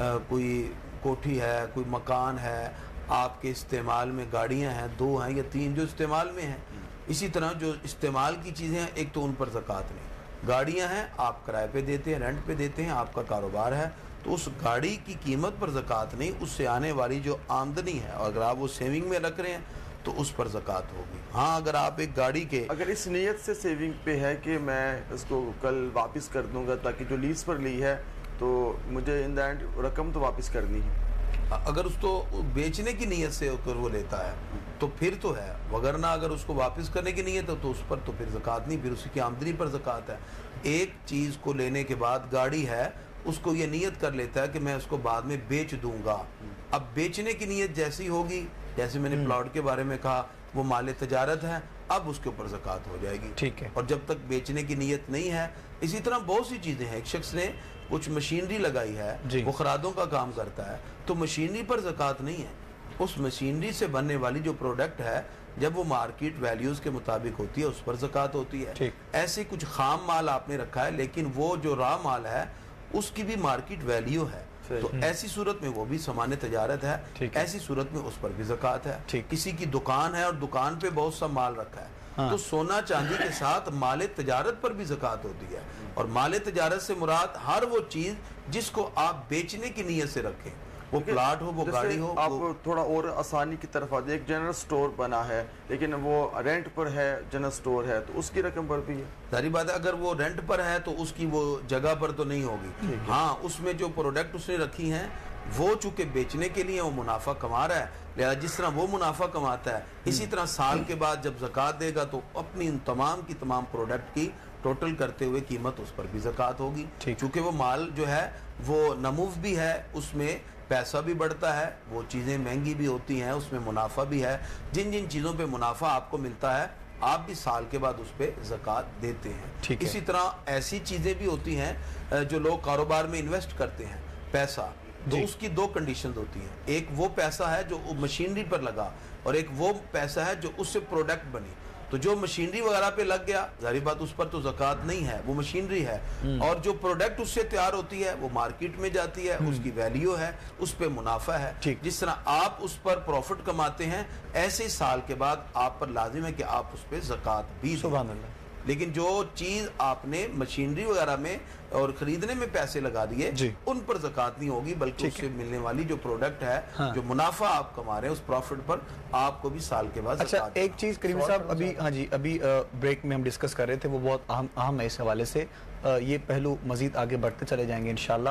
کوئی کوٹھی ہے, کوئی مکان ہے, آپ کے استعمال میں گاڑیاں ہیں 2 ہیں یا 3 جو استعمال میں ہیں, اسی طرح جو استعمال کی چیزیں ہیں ایک تو ان پر زکوٰۃ نہیں. گاڑیاں ہیں آپ کرائے پہ دیتے ہیں, رینٹ پہ دیتے ہیں, آپ کا کاروبار ہے, تو اس گاڑی کی قیمت پر زکوٰۃ نہیں, اس سے آنے والی جو آمدنی ہے اور اگر آپ وہ سیونگ میں رکھ رہے ہیں تو اس پر زکوٰۃ ہوگی. ہاں اگر آپ ایک گاڑی کے اگر اس نیت سے سیونگ پہ ہے کہ میں اس کو کل واپس کر دوں گا تاکہ جو لیز پر لی ہے تو مجھے ان دا اینڈ رقم تو واپس کرنی ہے, اگر اس کو بیچنے کی نیت سے وہ لیتا ہے تو پھر تو ہے, وگرنہ اگر اس کو واپس کرنے کی نیت ہے تو اس پر تو پھر زکوٰۃ نہیں, پھر اس کی آمدنی پر زکوٰۃ ہے. ایک چیز کو لینے کے بعد گاڑی ہے, اس کو یہ نیت کر لیتا ہے کہ میں اس کو بعد میں بیچ دوں گا. اب بیچنے کی نیت جیسی ہوگی, جیسے میں نے پلاٹ کے بارے میں کہا وہ مال تجارت ہے, اب اس کے اوپر زکوٰۃ ہو جائے گی. ٹھیک ہے. اور جب تک بیچنے کی نیت نہیں ہے, اسی طرح بہت سی چیزیں ہیں. ایک شخص نے کچھ مشینری لگائی ہے, وہ خرادوں کا کام کرتا ہے, تو مشینری پر زکوٰۃ نہیں ہے. اس مشینری سے بننے والی جو پروڈکٹ ہے جب وہ مارکیٹ ویلیوز کے مطابق ہوتی ہے اس پر زکوٰۃ ہوتی ہے. ایسے کچھ خام مال آپ نے رکھا ہے لیکن وہ جو را مال ہے اس کی بھی مارکیٹ ویلیو ہے, تو ایسی صورت میں وہ بھی سامان تجارت ہے, ایسی صورت میں اس پر بھی زکوٰۃ ہے. کسی کی دکان ہے اور دکان پہ بہت سا مال رکھا ہے, تو سونا چاندی کے ساتھ مال تجارت پر بھی زکوٰۃ ہوتی ہے. اور مال تجارت سے مراد ہر وہ چیز جس کو آپ بیچنے کی نیت سے رکھیں, وہ پلاٹ ہو, وہ گاڑی ہو. آپ تھوڑا اور آسانی کی طرف آتے, ایک جنرل سٹور بنا ہے لیکن وہ رینٹ پر ہے, جنرل سٹور ہے, تو اس کی رقم پر بھی ہے. ظاہری بات ہے اگر وہ رینٹ پر ہے تو اس کی وہ جگہ پر تو نہیں ہوگی. ہاں اس میں جو پروڈکٹ اس نے رکھی ہیں وہ چونکہ بیچنے کے لیے وہ منافع کما رہا ہے, لہذا جس طرح وہ منافع کماتا ہے اسی طرح سال کے بعد جب زکوٰۃ دے گا تو اپنی ان تمام کی تمام پروڈکٹ کی ٹوٹل کرتے ہوئے قیمت اس پر بھی زکوٰۃ ہوگی. چونکہ وہ مال جو ہے وہ نمو بھی ہے, اس میں پیسہ بھی بڑھتا ہے, وہ چیزیں مہنگی بھی ہوتی ہیں, اس میں منافع بھی ہے. جن جن چیزوں پہ منافع آپ کو ملتا ہے آپ بھی سال کے بعد اس پہ زکوٰۃ دیتے ہیں. اسی طرح ایسی چیزیں بھی ہوتی ہیں جو لوگ کاروبار میں انویسٹ کرتے ہیں پیسہ, تو اس کی 2 کنڈیشنز ہوتی ہیں. ایک وہ پیسہ ہے جو مشینری پر لگا اور ایک وہ پیسہ ہے جو اس سے پروڈکٹ بنی. تو جو مشینری وغیرہ پہ لگ گیا ظاہری بات اس پر تو زکوٰۃ نہیں ہے, وہ مشینری ہے. اور جو پروڈکٹ اس سے تیار ہوتی ہے وہ مارکیٹ میں جاتی ہے, اس کی ویلیو ہے, اس پہ منافع ہے. جس طرح آپ اس پر پروفٹ کماتے ہیں ایسے ہی سال کے بعد آپ پر لازم ہے کہ آپ اس پہ زکوٰۃ بھی. سبحان اللہ. لیکن جو چیز آپ نے مشینری وغیرہ میں اور خریدنے میں پیسے لگا دیے ان پر زکوٰۃ نہیں ہوگی, بلکہ اس سے ملنے والی جو پروڈکٹ ہے, جو منافع آپ کما رہے ہیں اس پروفٹ پر آپ کو بھی سال کے بعد زکوٰۃ. اچھا ایک چیز کریم صاحب ابھی بریک میں ہم ڈسکس کر رہے تھے, وہ بہت اہم ہے اس حوالے سے, یہ پہلو مزید آگے بڑھتے چلے جائیں گے انشاءاللہ.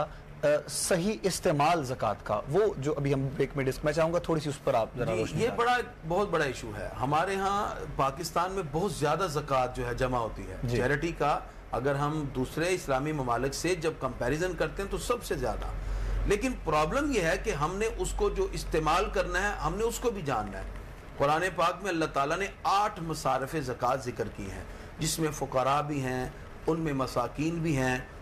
صحیح استعمال زکوٰۃ کا, وہ جو ابھی ہم بریک میں میں چاہوں گا تھوڑی سی اس پر آپ ذرا روشنی. یہ بہت بڑا ایشو ہے. ہمارے ہاں پاکستان میں بہت زیادہ زکوٰۃ جو ہے جمع ہوتی ہے چیریٹی کا, اگر ہم دوسرے اسلامی ممالک سے جب کمپیریزن کرتے ہیں تو سب سے زیادہ. لیکن پرابلم یہ ہے کہ ہم نے اس کو جو استعمال کرنا ہے ہم نے اس کو بھی جاننا ہے. قرآن پاک میں اللہ تعالیٰ نے 8 مصارف زکوٰۃ ذکر کی ہیں, جس میں فقراء بھی ہیں, ان میں مساکین بھی ہیں,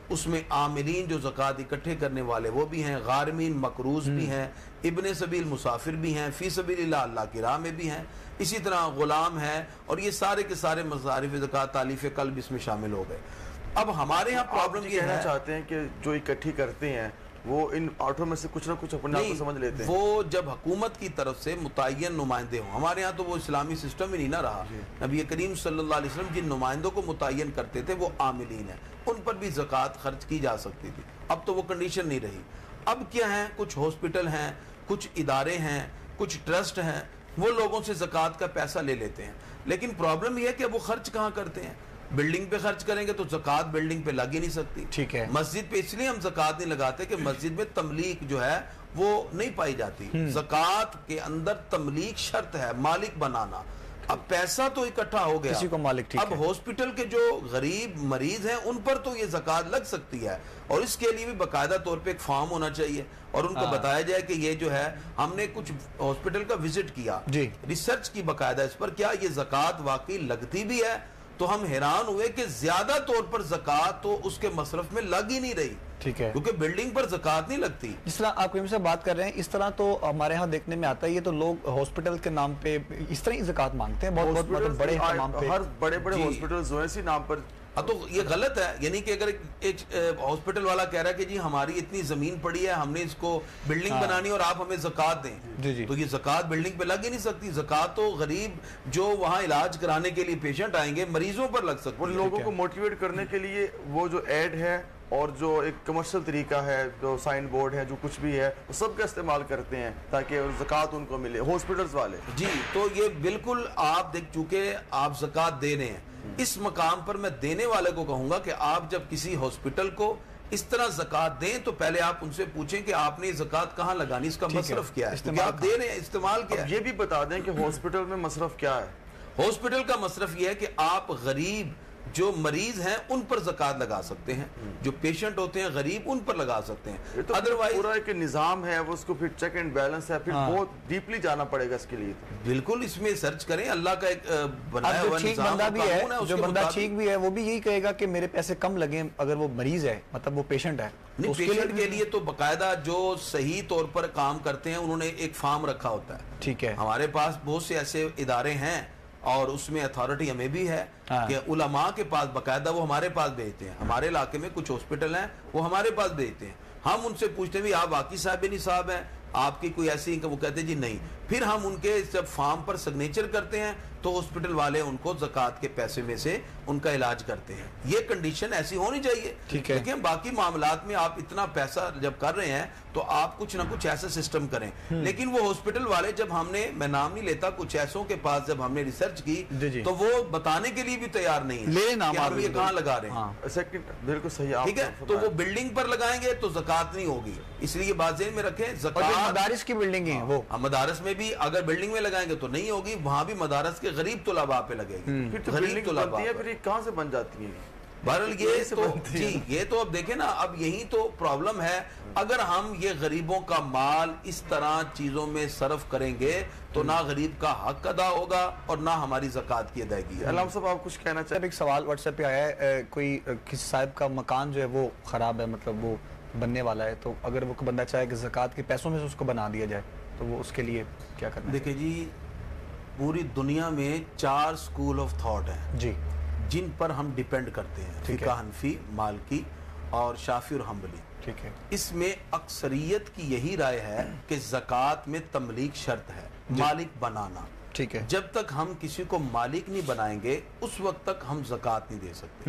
اس میں عاملین جو زکوٰۃ اکٹھے کرنے والے وہ بھی ہیں، غارمین مقروض بھی ہیں، ابن سبیل مسافر بھی ہیں، فی سبیل اللہ اللہ کی راہ میں بھی ہیں، اسی طرح غلام ہے، اور یہ سارے کے سارے مصارف زکوٰۃ تالیف قلب اس میں شامل ہو گئے۔ اب ہمارے ہاں پرابلم یہ کہنا ہے چاہتے ہیں کہ جو اکٹھی کرتے ہیں وہ ان آٹوں میں سے کچھ نہ کچھ اپنے آپ کو سمجھ لیتے ہیں، وہ جب حکومت کی طرف سے متعین نمائندے ہوں، ہمارے ہاں تو وہ اسلامی سسٹم ہی نہیں نہ رہا۔ نبی کریم صلی اللہ علیہ وسلم جن نمائندوں کو متعین کرتے تھے وہ عاملین ہیں، ان پر بھی زکوٰۃ خرچ کی جا سکتی تھی، اب تو وہ کنڈیشن نہیں رہی۔ اب کیا ہیں، کچھ ہاسپٹل ہیں، کچھ ادارے ہیں، کچھ ٹرسٹ ہیں، وہ لوگوں سے زکوٰۃ کا پیسہ لے لیتے ہیں، لیکن پرابلم یہ ہے کہ وہ خرچ کہاں کرتے ہیں؟ بلڈنگ پہ خرچ کریں گے تو زکوٰۃ بلڈنگ پہ لگ ہی نہیں سکتی۔ ٹھیک ہے، مسجد پہ اس لیے ہم زکوٰۃ نہیں لگاتے کہ مسجد میں تملیک جو ہے وہ نہیں پائی جاتی۔ زکوٰۃ کے اندر تملیک شرط ہے، مالک بنانا۔ اب پیسہ تو اکٹھا ہو گیا، کسی کو مالک، ٹھیک اب ہے، ہاسپٹل کے جو غریب مریض ہیں ان پر تو یہ زکوٰۃ لگ سکتی ہے، اور اس کے لیے بھی باقاعدہ طور پہ ایک فارم ہونا چاہیے، اور ان کو بتایا جائے کہ یہ جو ہے ہم نے کچھ ہاسپٹل کا وزٹ کیا، جی، ریسرچ کی باقاعدہ اس پر، کیا یہ زکوٰۃ واقعی لگتی بھی ہے؟ تو ہم حیران ہوئے کہ زیادہ طور پر زکوٰۃ تو اس کے مصرف میں لگ ہی نہیں رہی، ٹھیک ہے، کیونکہ بلڈنگ پر زکوٰۃ نہیں لگتی۔ جس طرح آپ کریم سے بات کر رہے ہیں اس طرح تو ہمارے ہاں دیکھنے میں آتا ہے، یہ تو لوگ ہاسپٹل کے نام پہ اس طرح ہی زکوٰۃ مانگتے ہیں، بہت مطلب بڑے اہتمام پہ، ہر بڑے بڑے ہاسپٹل جو ہے اسی نام پر۔ تو یہ غلط ہے، یعنی کہ اگر ایک ہاسپٹل والا کہہ رہا ہے کہ جی ہماری اتنی زمین پڑی ہے، ہم نے اس کو بلڈنگ بنانی اور آپ ہمیں زکوٰۃ دیں، تو یہ زکوٰۃ بلڈنگ پہ لگ ہی نہیں سکتی۔ زکوٰۃ تو غریب جو وہاں علاج کرانے کے لیے پیشنٹ آئیں گے مریضوں پر لگ سکتی ہے۔ ان لوگوں کو موٹیویٹ کرنے کے لیے وہ جو ایڈ ہے اور جو ایک کمرشل طریقہ ہے، جو سائن بورڈ ہے، جو کچھ بھی ہے، وہ سب کا استعمال کرتے ہیں تاکہ زکوٰۃ ان کو ملے، ہاسپٹلز والے۔ جی، تو یہ بالکل آپ دیکھ، چونکہ آپ زکوٰۃ دے رہے ہیں، اس مقام پر میں دینے والے کو کہوں گا کہ آپ جب کسی ہاسپٹل کو اس طرح زکوٰۃ دیں تو پہلے آپ ان سے پوچھیں کہ آپ نے زکوٰۃ کہاں لگانی، اس کا مصرف کیا ہے، کیونکہ آپ دے رہے ہیں، استعمال کیا ہے۔ یہ بھی بتا دیں کہ ہاسپٹل میں مصرف کیا ہے۔ ہاسپٹل کا مصرف یہ ہے کہ آپ غریب جو مریض ہیں ان پر زکوٰۃ لگا سکتے ہیں، جو پیشنٹ ہوتے ہیں غریب ان پر لگا سکتے ہیں، ادروائز پورا ایک نظام ہے، اس کو پھر چیک اینڈ بیلنس ہے، پھر بہت ڈیپلی جانا پڑے گا اس کے لیے۔ بالکل اس میں سرچ کریں، اللہ کا ایک بنایا ہوا ٹھیک نظام بندہ بھی ہے، جو بندہ ٹھیک بھی ہے وہ بھی یہی کہے گا کہ میرے پیسے کم لگیں، اگر وہ مریض ہے، مطلب وہ پیشنٹ ہے، نہیں، پیشنٹ کے لیے تو باقاعدہ جو صحیح طور پر کام کرتے ہیں انہوں نے ایک فارم رکھا ہوتا ہے۔ ٹھیک ہے، ہمارے پاس بہت سے ایسے ادارے ہیں اور اس میں اتھارٹی ہمیں بھی ہے کہ علماء کے پاس باقاعدہ وہ ہمارے پاس بھیجتے ہیں، ہمارے علاقے میں کچھ ہاسپٹل ہیں وہ ہمارے پاس بھیجتے ہیں، ہم ان سے پوچھتے ہیں بھی آپ واقعی صاحب نصاب ہیں، آپ کی کوئی ایسی، وہ کہتے ہیں جی نہیں، پھر ہم ان کے جب فارم پر سگنیچر کرتے ہیں تو ہاسپٹل والے ان کو زکوٰۃ کے پیسے میں سے ان کا علاج کرتے ہیں۔ یہ کنڈیشن ایسی ہونی چاہیے، لیکن باقی معاملات میں آپ اتنا پیسہ جب کر رہے ہیں تو آپ کچھ نہ کچھ ایسا سسٹم کریں۔ لیکن وہ ہاسپٹل والے جب ہم نے، میں نام نہیں لیتا، کچھ ایسوں کے پاس جب ہم نے ریسرچ کی تو وہ بتانے کے لیے بھی تیار نہیں ہے کہ ہم یہ کہاں لگا رہے ہیں۔ بالکل صحیح، ٹھیک ہے، تو وہ بلڈنگ پر لگائیں گے تو زکوٰۃ نہیں ہوگی، اس لیے یہ بات ذہن میں رکھیں۔ زکوٰۃ مدارس کی بلڈنگ ہیں، وہ مدارس میں بھی اگر بلڈنگ میں لگائیں گے تو نہیں ہوگی، وہاں بھی مدارس کے غریب طلباء پہ لگے گی، غریب طلباء ہے، پھر یہ کہاں سے بن جاتی ہے؟ بہرحال یہ تو جی، یہ تو اب دیکھیں نا، اب یہی تو پرابلم ہے۔ اگر ہم یہ غریبوں کا مال اس طرح چیزوں میں صرف کریں گے تو نہ غریب کا حق ادا ہوگا اور نہ ہماری زکوٰۃ کی ادائیگی ہے۔ علامہ صاحب آپ کچھ کہنا چاہتے ہیں؟ ایک سوال واٹس ایپ پہ آیا ہے، کوئی کسی صاحب کا مکان جو ہے وہ خراب ہے، مطلب وہ بننے والا ہے، تو اگر وہ بندہ چاہے کہ زکوٰۃ کے پیسوں میں سے اس کو بنا دیا جائے تو وہ اس کے لیے کیا کرنا ہے؟ دیکھیں جی، پوری دنیا میں 4 سکول آف تھاٹ ہیں جی، جن پر ہم ڈیپینڈ کرتے ہیں، فقہ حنفی، مالکی اور شافعی اور حنبلی۔ ٹھیک ہے، اس میں اکثریت کی یہی رائے ہے کہ زکوٰۃ میں تملیک شرط ہے، مالک بنانا۔ ٹھیک ہے، جب تک ہم کسی کو مالک نہیں بنائیں گے اس وقت تک ہم زکوٰۃ نہیں دے سکتے۔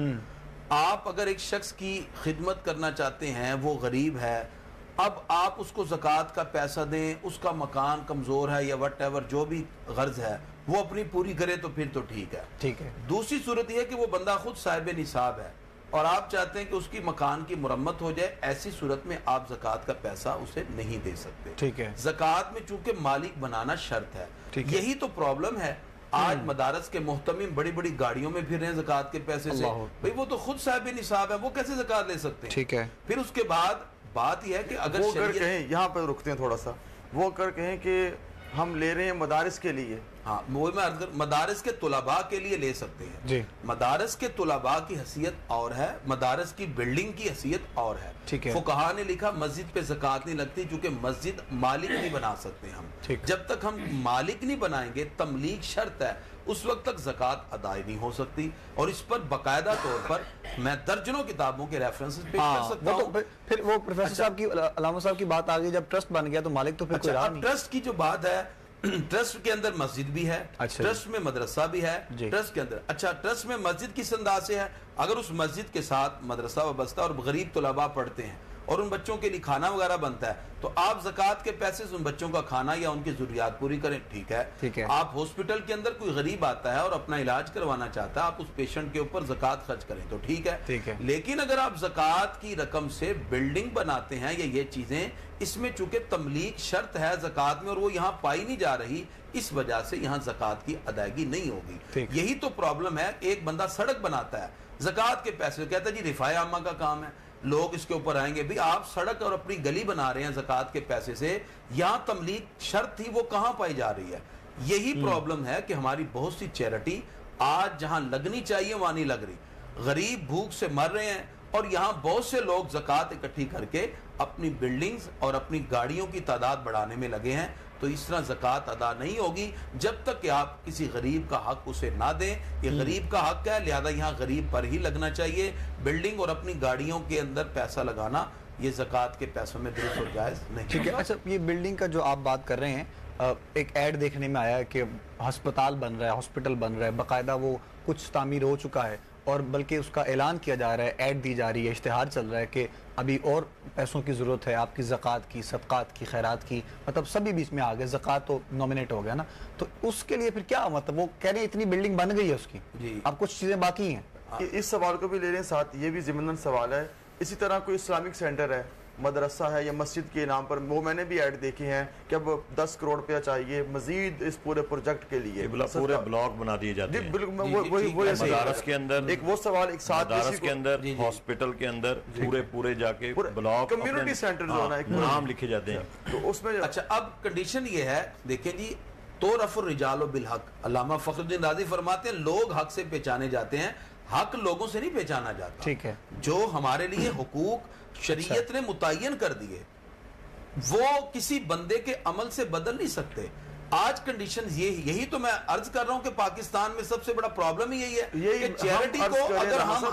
آپ اگر ایک شخص کی خدمت کرنا چاہتے ہیں، وہ غریب ہے، اب آپ اس کو زکوٰۃ کا پیسہ دیں، اس کا مکان کمزور ہے یا وٹ ایور جو بھی غرض ہے وہ اپنی پوری کرے تو پھر تو ٹھیک ہے۔ ٹھیک ہے، دوسری صورت یہ ہے کہ وہ بندہ خود صاحب نصاب ہے اور آپ چاہتے ہیں کہ اس کی مکان کی مرمت ہو جائے، ایسی صورت میں آپ زکوٰۃ کا پیسہ اسے نہیں دے سکتے۔ ٹھیک ہے، زکوٰۃ میں چونکہ مالک بنانا شرط ہے، یہی تو پرابلم ہے۔ آج مدارس کے محتمم بڑی بڑی گاڑیوں میں پھر رہے ہیں زکوٰۃ کے پیسے سے، بھئی وہ تو خود صاحب نصاب ہے، وہ کیسے زکوٰۃ لے سکتے ہیں؟ ٹھیک ہے، پھر اس کے بعد بات یہ ہے کہ اگر وہ کر کہیں، یہاں پہ رکتے ہیں تھوڑا سا، وہ کر کہیں کہ ہم لے رہے ہیں مدارس کے لیے हाँ वो मैं अर्ज कर, मदारस के तुलबा के लिए ले सकते हैं जी। मदारस के तुलबा की हैसियत और है, मदारस की बिल्डिंग की हैसियत और है। ठीक है। फुकहा ने लिखा मस्जिद पे ज़कात नहीं लगती क्योंकि मस्जिद मालिक नहीं बना सकते हम। ठीक। जब तक हम मालिक नहीं बनाएंगे, तमलीक शर्त है, उस वक्त तक ज़कात अदाई नहीं हो सकती। और इस पर बाकायदा तौर पर मैं दर्जनों किताबों के रेफरेंसेस पेश कर सकता वो हूँ। तो फिर वो प्रोफेसर साहब की, अलामा साहब की बात आ गई, जब ट्रस्ट बन गया तो मालिक तो फिर कोई रहा अब नहीं। ट्रस्ट की जो बात है, ट्रस्ट के अंदर मस्जिद भी है, अच्छा ट्रस्ट में मदरसा भी है, जी। ट्रस्ट के अंदर अच्छा ट्रस्ट में मस्जिद किस अंदाज से है, अगर उस मस्जिद के साथ मदरसा वाबस्ता और गरीब तलबा पढ़ते हैं और उन बच्चों के लिए खाना वगैरह बनता है, तो आप ज़कात के पैसे से उन बच्चों का खाना या उनकी जरूरियात पूरी करें, ठीक है। ठीक है। आप हॉस्पिटल के अंदर कोई गरीब आता है और अपना इलाज करवाना चाहता है, आप उस पेशेंट के ऊपर ज़कात खर्च करें तो ठीक है। ठीक है। लेकिन अगर आप ज़कात की रकम से बिल्डिंग बनाते हैं या ये चीजें, इसमें चूंकि तमलीक शर्त है ज़कात में और वो यहाँ पाई नहीं जा रही, इस वजह से यहाँ ज़कात की अदायगी नहीं होगी। ठीक। यही तो प्रॉब्लम है। एक बंदा सड़क बनाता है ज़कात के पैसे, कहता है जी रिफाए आमा का काम है, लोग इसके ऊपर आएंगे। भी आप सड़क और अपनी गली बना रहे हैं ज़कात के पैसे से, यहाँ तमलीक शर्त थी वो कहाँ पाई जा रही है। यही प्रॉब्लम है कि हमारी बहुत सी चैरिटी आज जहाँ लगनी चाहिए वहां नहीं लग रही। गरीब भूख से मर रहे हैं और यहाँ बहुत से लोग ज़कात इकट्ठी करके अपनी बिल्डिंग्स और अपनी गाड़ियों की तादाद बढ़ाने में लगे हैं। तो इस तरह ज़कात अदा नहीं होगी जब तक कि आप किसी गरीब का हक उसे ना दें। ये गरीब का हक है, लिहाजा यहाँ गरीब पर ही लगना चाहिए। बिल्डिंग और अपनी गाड़ियों के अंदर पैसा लगाना ये ज़कात के पैसों में दुरुस्त और जायज़ नहीं। ठीक है। अच्छा, ये बिल्डिंग का जो आप बात कर रहे हैं, एक ऐड देखने में आया है कि अस्पताल बन रहा है, हॉस्पिटल बन रहा है, बाकायदा वो कुछ तामीर हो चुका है और बल्कि उसका ऐलान किया जा रहा है, ऐड दी जा रही है, इश्तिहार चल रहा है कि अभी और पैसों की ज़रूरत है, आपकी ज़कात की, सदक़ात की, खैरात की, मतलब सभी बीच में आ गए। ज़कात तो नॉमिनेट हो गया ना, तो उसके लिए फिर क्या, मतलब वो कह रहे हैं इतनी बिल्डिंग बन गई है उसकी, जी। अब कुछ चीज़ें बाकी हैं। इस सवाल को भी ले रहे हैं साथ, ये भी ज़िम्मेदार सवाल है। इसी तरह कोई इस्लामिक सेंटर है, मदरसा है या मस्जिद के नाम पर, वो मैंने भी ऐड देखे हैं कि अब 10 करोड़ रुपया चाहिए मजीद इस पूरे प्रोजेक्ट के लिए, पूरे ब्लॉक बना दिए जाते हैं। बिल्कुल जी, मदारस के अंदर एक वो सवाल, एक साथ मदारस के अंदर, हॉस्पिटल के अंदर पूरे जाके ब्लॉक, कम्युनिटी सेंटर जो है ना, एक नाम लिखे जाते हैं। तो उसमें अच्छा, अब कंडीशन ये है, देखें जी, तो रफुर रिजाल बिल हक, अल्लामा फखरुद्दीन राज़ी फरमाते हैं लोग हक से पहचाने जाते हैं, हक लोगों से नहीं पहचाना जाता। ठीक है। जो हमारे लिए हुकूक शरीयत ने मुतय्यन कर दिए वो किसी बंदे के अमल से बदल नहीं सकते। आज कंडीशन यही तो मैं अर्ज कर रहा हूं कि पाकिस्तान में सबसे बड़ा प्रॉब्लम ही यही है कि चैरिटी को अगर हम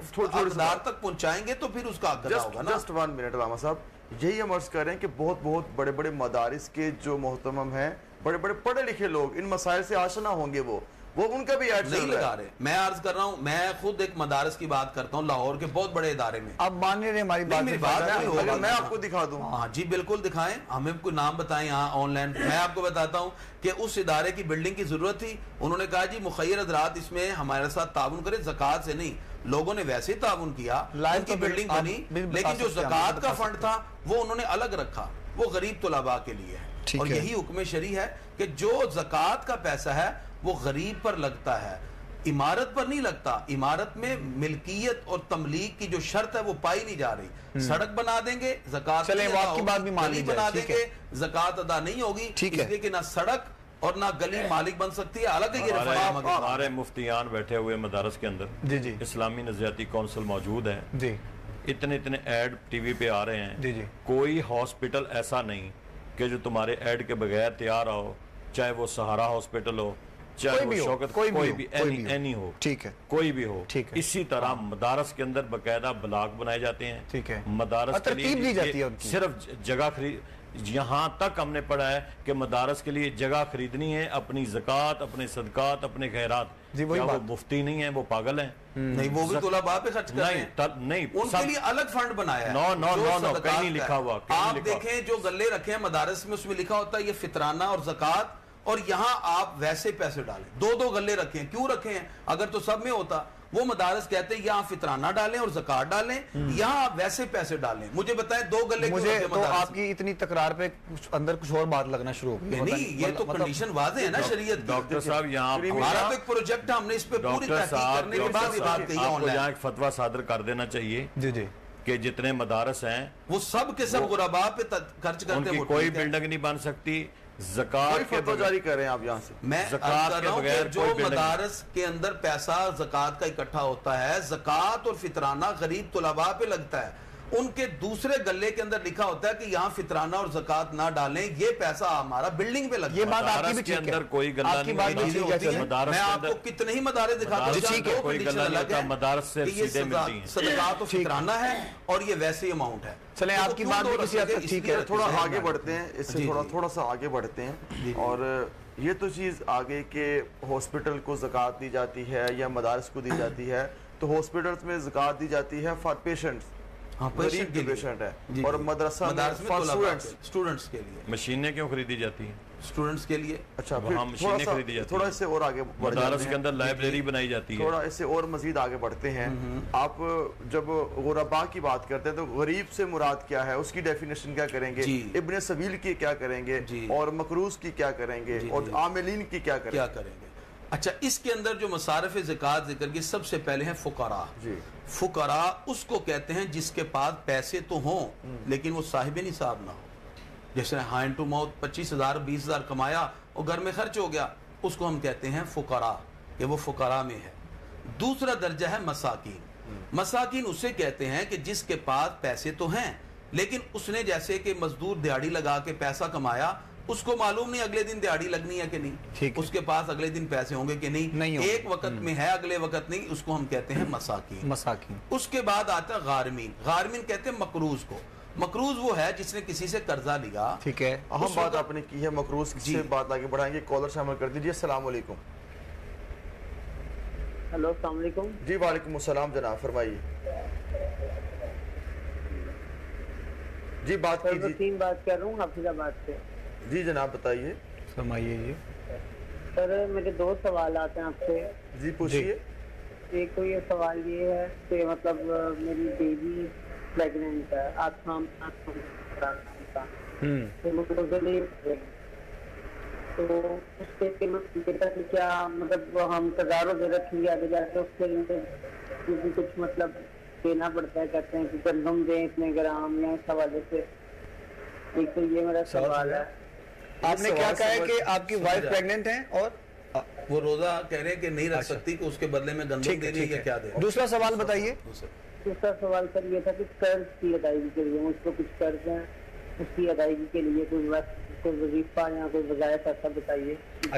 हकदार तक पहुंचाएंगे तो फिर उसका हक अदा होगा ना। जस्ट 1 मिनट अल्लामा साहब, यही हम अर्ज कर रहे हैं कि बहुत बहुत बड़े बड़े मदारिस के जो मोहतरम हैं, बड़े बड़े पढ़े लिखे लोग इन मसाइल से आशना होंगे, वो उनका भी ऐड नहीं लगा रहे। मैं अर्ज कर रहा हूं, मैं खुद एक मदारस की बात करता हूं लाहौर के बहुत बड़े इदारे में। अब मान रहे हमारी बात, मेरी बात अगर मैं आपको दिखा दूं, हाँ जी बिल्कुल दिखाएं, हमें कोई नाम बताएं यहाँ ऑनलाइन। मैं आपको बताता हूँ कि उस इदारे की बिल्डिंग की जरूरत थी, उन्होंने कहा जी मुखय्यर हज़रात इसमें हमारे साथ ताउन करें, ज़कात से नहीं। लोगों ने वैसे ही ताउन किया, उनकी बिल्डिंग बनी, लेकिन जो ज़कात का फंड था वो उन्होंने अलग रखा, वो गरीब तलबा के लिए है। और यही हुक्म शरी है कि जो ज़कात का पैसा है वो गरीब पर लगता है, इमारत पर नहीं लगता। इमारत में मिल्कियत और तमलीक की जो शर्त है वो पाई नहीं जा रही। सड़क बना देंगे, ज़कात चलें, वो आपकी बात भी मान ली जाए, बना ठीक देंगे, है। ज़कात अदा नहीं होगी, ठीक है। इसलिए कि ना सड़क और ना गली मालिक बन सकती है। अलग है ये हमारे मुफ्तियान बैठे हुए मदारस के अंदर, जी जी, इस्लामी नज़रियाती कौंसिल मौजूद है जी, इतने ऐड टीवी पे आ रहे हैं। जी जी, कोई हॉस्पिटल ऐसा नहीं कि जो तुम्हारे ऐड के बगैर तैयार हो, चाहे वो सहारा हॉस्पिटल हो, चाहे वो शौकत, कोई भी एनी हो, ठीक है, कोई भी हो, ठीक है। इसी तरह मदारस के अंदर बकायदा ब्लॉक बनाए जाते हैं, ठीक है। मदारस के लिए सिर्फ जगह खरीद, यहाँ तक हमने पढ़ा है कि मदारस के लिए जगह खरीदनी है, अपनी ज़कात, अपने सदकात, अपने खैरात। वो मुफ्ती नहीं है, वो पागल है। नहीं, वो भी तुलबा पे खर्च कर रहे हैं। नहीं, उनके लिए अलग फंड बनाया है। नो, कहीं नहीं लिखा हुआ। आप देखें जो गल्ले रखे हैं मदारस में, उसमें लिखा होता है ये फितराना और ज़कात, और यहाँ आप वैसे पैसे डालें। दो दो गल्ले रखे हैं, क्यों रखे हैं? अगर तो सब में होता। वो मदारस कहते हैं यहाँ फितराना डालें और ज़कात डालें, यहाँ आप वैसे पैसे डालें। मुझे बताएं दो गल्ले क्यों रखे तो आपकी इतनी तकरार पे अंदर कुछ और बात लगना शुरू हो गई। नहीं, ये तो कंडीशन वाज़ेह है ना शरीयत की। डॉक्टर साहब, यहाँ हमारा तो एक प्रोजेक्ट है, हमने इस पे पूरी तहकीक करने के बाद बात कही है। यहाँ एक फतवा सादर कर देना चाहिए जी जी कि जितने मदारस हैं वो सब के सब गुरबा पे खर्च करते हैं। कोई बिल्डिंग नहीं बन सकती, زکات کے فتویٰ جاری کر رہے ہیں آپ یہاں سے. میں زکات کے بغیر جو مدارس کے اندر پیسہ زکات کا اکٹھا ہوتا ہے، زکات اور فطرانہ غریب طلباء پہ لگتا ہے، ان کے دوسرے گلے کے اندر لکھا ہوتا ہے کہ یہاں فطرانہ اور زکات نہ ڈالیں، یہ پیسہ ہمارا بلڈنگ پہ لگتا ہے. یہ بات آپ کی بھی مدارس کے ٹھیک ہے، اندر کوئی گلہ آپ کی بات بھی ٹھیک ہے. میں آپ کو کتنے ہی مدارس دکھاتا ہوں، کوئی گلہ نہیں ہوتا، مدارس سے سیدھے ملتی ہیں. صدقات و فطرانہ ہے اور یہ ویسے اماؤنٹ ہے. چلیں آپ کی بات بھی کسی حد تک ٹھیک ہے. تھوڑا آگے بڑھتے ہیں، اس سے تھوڑا سا آگے بڑھتے ہیں. اور یہ تو چیز آگے کہ ہاسپٹل کو زکات دی جاتی ہے یا مدارس کو دی جاتی ہے، تو ہاسپٹلز میں زکات دی جاتی ہے فار پیشنٹس، غریب پیشنٹ ہے، اور مدرسہ میں فار اسٹوڈنٹس کے لیے. مشینیں کیوں خریدی جاتی ہیں؟ اسٹوڈنٹس کے لیے. اچھا وہاں مشینیں خریدی جاتی ہیں. تھوڑا اس سے اور آگے بڑھ جاتے مدارس کے اندر لائبریری بنائی جاتی ہے. تھوڑا اس سے اور مزید آگے بڑھتے ہیں. آپ جب غرباء کی بات کرتے ہیں تو غریب سے مراد کیا ہے، اس کی ڈیفینیشن کیا کریں گے، ابن سبیل کی کیا کریں گے، اور مقروض کی کیا کریں گے، اور عاملین کی کیا کریں گے. اچھا، اس کے اندر جو مصارف زکات ذکر کی سب سے پہلے ہیں فقراء. فقراء اس کو کہتے ہیں جس کے پاس پیسے تو ہوں لیکن وہ صاحب نصاب نہ ہو. جیسے ہینڈ ٹو ماؤتھ 25,000 20,000 کمایا اور گھر میں خرچ ہو گیا، اس کو ہم کہتے ہیں فقراء، کہ وہ فقراء میں ہے. دوسرا درجہ ہے مساکین. مساکین اسے کہتے ہیں کہ جس کے پاس پیسے تو ہیں لیکن اس نے جیسے کہ مزدور دیہڑی لگا کے پیسہ کمایا، اس کو معلوم نہیں اگلے دن دیہڑی لگنی ہے کہ نہیں، اس کے پاس اگلے دن پیسے ہوں گے کہ نہیں، ایک وقت میں ہے اگلے وقت نہیں، اس کو ہم کہتے ہیں مساکین. اس کے بعد آتا ہے غارمین. غارمین کہتے ہیں مقروض کو. مقروض وہ ہے جس نے کسی سے قرضہ لیا. ٹھیک ہے، اہم بات آپ نے کی ہے مقروض سے بات آگے بڑھائیں گے. کالر شامل کر دیجیے. السلام علیکم. ہلو، السلام علیکم. جی وعلیکم السلام جناب، فرمائیے. جی بات کیجیے. بات کر رہا ہوں حافظ آباد سے. جی جناب بتائیے. فرمائیے. جی سر، میرے دو سوالات ہیں آپ سے. جی پوچھیے. ایک تو یہ سوال یہ ہے کہ مطلب میری بیبی پریگننٹ ہے، تو اس کے کیا مطلب ہم تدارک رکھیں گے آگے جا کے، اس کے لیے کچھ مطلب دینا پڑتا ہے، کہتے ہیں کہ گندم دیں اتنے گرام، یا اس حوالے سے. ایک تو یہ میرا سوال ہے. آپ نے کیا کہا ہے کہ آپ کی وائف پریگننٹ ہیں اور وہ روزہ کہہ رہے ہیں کہ نہیں رکھ سکتی، کہ اس کے بدلے میں گندم دے دیں یا کیا دیں. دوسرا سوال بتائیے. دوسرا سوال سر یہ تھا کہ قرض کی ادائیگی کے لیے، مجھ کو کچھ قرض ہیں، اس کی ادائیگی کے لیے کوئی وظیفہ یا کوئی وظائف ایسا بتائیے.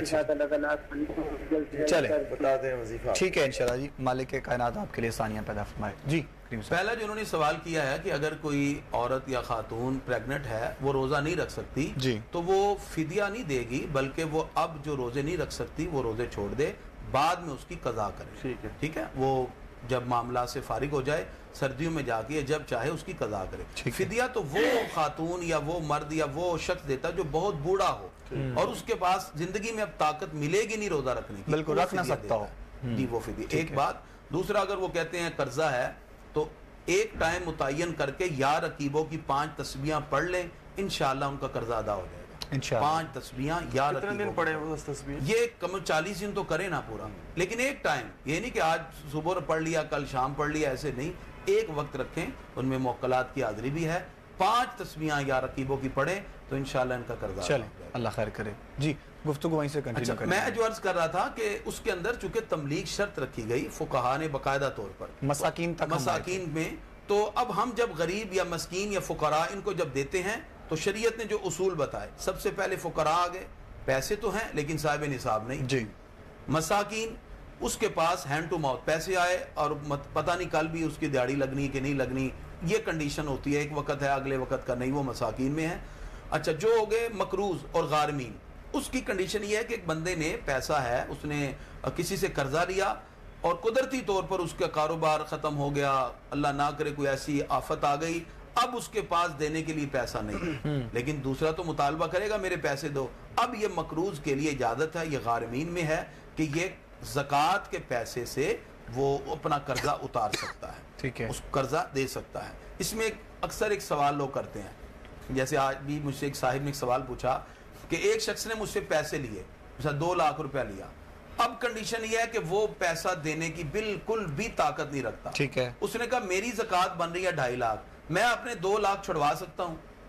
چلے بتا دیں وظیفہ. ٹھیک ہے انشاءاللہ. جی مالک کائنات آپ کے لیے ثانیہ پیدا فرمائے. جی پہلا جو انہوں نے سوال کیا ہے کہ اگر کوئی عورت یا خاتون پریگننٹ ہے، وہ روزہ نہیں رکھ سکتی، تو وہ فدیہ نہیں دے گی، بلکہ وہ اب جو روزے نہیں رکھ سکتی وہ روزے چھوڑ دے، بعد میں اس کی قضا کرے. ٹھیک ہے، وہ جب معاملہ سے فارغ ہو جائے سردیوں میں جا کے جب چاہے اس کی قضا کرے. فدیہ تو وہ خاتون یا وہ مرد یا وہ شخص دیتا جو بہت بوڑھا ہو اور اس کے پاس زندگی میں اب طاقت ملے گی نہیں روزہ رکھنے کی، بالکل رکھ نہ سکتا ہو. جی وہ فدیہ. ایک بات. دوسرا، اگر وہ کہتے ہیں قرضہ ہے تو ایک ٹائم متعین کر کے یا رقیبوں کی 5 تسبیحاں پڑھ لیں، انشاءاللہ ان کا قرضہ ادا ہو جائے گا. 5 تسبیحاں یا رقیبوں پڑھیں وہ تسبیح، یہ کم 40 دن تو کرے نا پورا، لیکن ایک ٹائم، یہ نہیں کہ آج صبح پڑھ لیا کل شام پڑھ لیا، ایسے نہیں. ایک وقت رکھیں، ان میں موکلات کی حاضری بھی ہے. 5 تسبیحاں یا رقیبوں کی پڑھیں تو انشاءاللہ ان کا قرضہ. چلیں اللہ خیر کرے. جی گفتگو وہیں سے کنٹینیو کریں. میں جو عرض کر رہا تھا کہ اس کے اندر چونکہ تملیغ شرط رکھی گئی فقہا نے باقاعدہ طور پر مساکین تک، مساکین میں. تو اب ہم جب غریب یا مسکین یا فقراء ان کو جب دیتے ہیں تو شریعت نے جو اصول بتائے، سب سے پہلے فقراء آگے، پیسے تو ہیں لیکن صاحب نصاب نہیں. جی. مساکین، اس کے پاس ہینڈ ٹو ماؤتھ پیسے آئے اور پتہ نہیں کل بھی اس کی دیہڑی لگنی کہ نہیں لگنی، یہ کنڈیشن ہوتی ہے، ایک وقت ہے اگلے وقت کا نہیں، وہ مساکین میں ہے. اچھا، جو ہو گئے مقروض اور غارمین، اس کی کنڈیشن یہ ہے کہ ایک بندے نے پیسہ ہے، اس نے کسی سے قرضہ لیا اور قدرتی طور پر اس کا کاروبار ختم ہو گیا، اللہ نہ کرے کوئی ایسی آفت آ گئی، اب اس کے پاس دینے کے لیے پیسہ نہیں، لیکن دوسرا تو مطالبہ کرے گا میرے پیسے دو. اب یہ مقروض کے لیے اجازت ہے، یہ غارمین میں ہے کہ یہ زکوٰۃ کے پیسے سے وہ اپنا قرضہ اتار سکتا ہے. ٹھیک ہے، اس قرضہ دے سکتا ہے. اس میں اکثر ایک سوال لوگ کرتے ہیں، جیسے آج بھی مجھ سے ایک صاحب نے ایک سوال پوچھا کہ ایک شخص نے مجھ سے پیسے لیے، مثلا 2 لاکھ روپیہ لیا، اب کنڈیشن یہ ہے کہ وہ پیسہ دینے کی بالکل بھی طاقت نہیں رکھتا. ٹھیک ہے. اس نے کہا میری زکوٰۃ بن رہی ہے 2.5 لاکھ، میں اپنے 2 لاکھ چھڑوا سکتا ہوں؟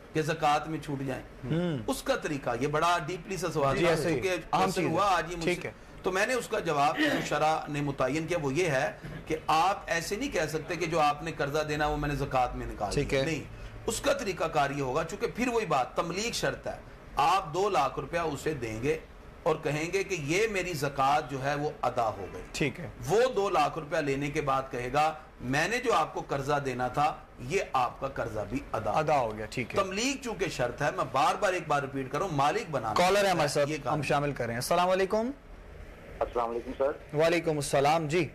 کہ زکات میں چھوٹ جائیں؟ اس کا طریقہ یہ بڑا ڈیپلی سا سوال ہوا آج یہ مجھ سے، تو میں نے اس کا جواب جو شرع نے متعین کیا وہ یہ ہے کہ آپ ایسے نہیں کہہ سکتے کہ جو آپ نے قرضہ دینا وہ میں نے زکات میں نکال دیا، نہیں، اس کا طریقہ کار یہ ہوگا، چونکہ پھر وہی بات تملیغ شرط ہے، آپ 2 لاکھ روپیہ اسے دیں گے اور کہیں گے کہ یہ میری زکات جو ہے وہ ادا ہو گئی، ٹھیک ہے، وہ 2 لاکھ روپیہ لینے کے بعد کہے گا میں نے جو آپ کو قرضہ دینا تھا یہ آپ کا قرضہ بھی ادا ہو گیا، ٹھیک ہے۔ تملیغ چونکہ شرط ہے، میں بار بار ایک بار ریپیٹ کروں، مالک بنانا۔ کالر ہے ہمارے ساتھ، ہم شامل کریں۔ السلام علیکم۔ السلام علیکم سر۔ وعلیکم السلام۔ جی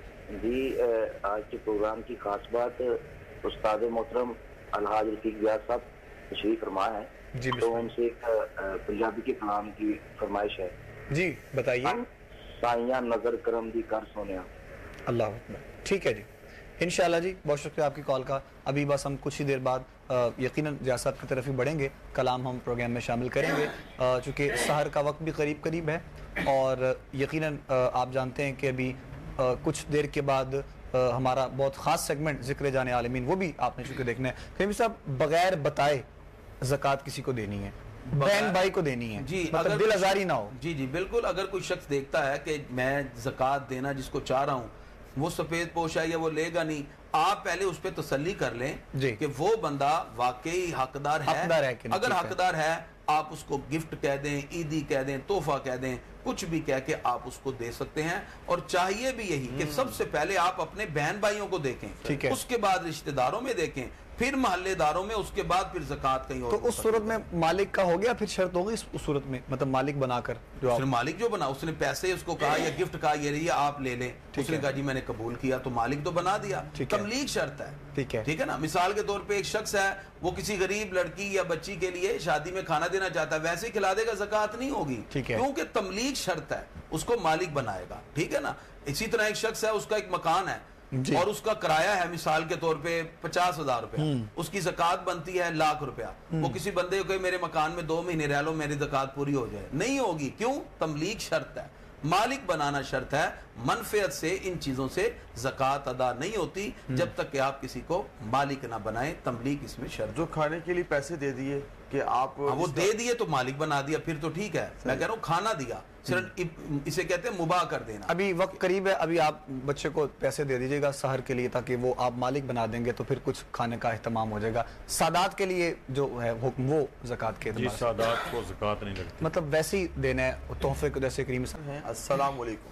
آج کے پروگرام کی خاص بات استاد محترم الحاج رفیق بیاض صاحب تشریف فرما ہے، تو ان سے ایک پنجابی کے کلام کی فرمائش ہے۔ جی بتائیے۔ سائیاں نظر کرم دی کر سونیا۔ اللہ اکبر، ٹھیک ہے جی، انشاءاللہ جی، بہت شکریہ آپ کی کال کا۔ ابھی بس ہم کچھ ہی دیر بعد یقیناً جیسا صاحب کی طرف ہی بڑھیں گے، کلام ہم پروگرام میں شامل کریں گے، چونکہ سحر کا وقت بھی قریب ہے، اور یقیناً آپ جانتے ہیں کہ ابھی کچھ دیر کے بعد ہمارا بہت خاص سیگمنٹ ذکر جان عالمین وہ بھی آپ نے چونکہ دیکھنا ہے۔ کریم صاحب، بغیر بتائے زکوٰۃ کسی کو دینی ہے، بہن بھائی کو دینی ہے، جی، مطلب دل آزاری نہ ہو۔ جی بالکل، اگر کوئی شخص دیکھتا ہے کہ میں زکوٰۃ دینا جس کو چاہ رہا ہوں وہ سفید پوش ہے یا وہ لے گا نہیں، آپ پہلے اس پہ تسلی کر لیں کہ وہ بندہ واقعی حقدار ہے، اگر حقدار ہے آپ اس کو گفٹ کہہ دیں، عیدی کہہ دیں، تحفہ کہہ دیں، کچھ بھی کہہ کے آپ اس کو دے سکتے ہیں، اور چاہیے بھی یہی کہ سب سے پہلے آپ اپنے بہن بھائیوں کو دیکھیں، اس کے بعد رشتہ داروں میں دیکھیں، پھر محلے داروں میں، اس کے بعد پھر زکوٰۃ کہیں اور۔ تو اس صورت میں مالک کا ہو گیا، پھر شرط ہوگی اس صورت میں، مطلب مالک بنا کر جو مالک جو بنا، اس نے پیسے اس کو کہا یا گفٹ کہا یہ رہی آپ لے لیں، اس نے کہا جی میں نے قبول کیا، تو مالک تو بنا دیا، تملیغ شرط ہے، ٹھیک ہے نا۔ مثال کے طور پہ ایک شخص ہے، وہ کسی غریب لڑکی یا بچی کے لیے شادی میں کھانا دینا چاہتا ہے، ویسے ہی کھلا دے گا، زکوٰۃ نہیں ہوگی، کیونکہ تملیغ شرط ہے، اس کو مالک بنائے گا، ٹھیک ہے نا۔ اسی طرح ایک شخص ہے، اس کا ایک مکان ہے اور اس کا کرایہ ہے مثال کے طور پہ 50,000 روپیہ، اس کی زکوٰۃ بنتی ہے 1,00,000 روپیہ، وہ کسی بندے کو کہ میرے مکان میں 2 مہینے رہ لو، میری زکوٰۃ پوری ہو جائے، نہیں ہوگی، کیوں؟ تملیغ شرط ہے، مالک بنانا شرط ہے، منفعت سے ان چیزوں سے زکوٰۃ ادا نہیں ہوتی جب تک کہ آپ کسی کو مالک نہ بنائیں، تملیغ اس میں شرط۔ جو کھانے کے لیے پیسے دے دیے کہ آپ وہ دے دیے تو مالک بنا دیا، پھر تو ٹھیک ہے، میں کہہ رہا ہوں کھانا دیا، صرف اسے کہتے ہیں مباح کر دینا۔ ابھی وقت قریب ہے، ابھی آپ بچے کو پیسے دے دیجیے گا سحر کے لیے، تاکہ وہ آپ مالک بنا دیں گے تو پھر کچھ کھانے کا اہتمام ہو جائے گا۔ سادات کے لیے جو ہے حکم وہ زکوٰۃ کے جی، سادات کو زکوٰۃ نہیں لگتی، مطلب ویسے ہی دینا ہے تحفے کو، جیسے کریم صاحب ہیں۔ السلام علیکم۔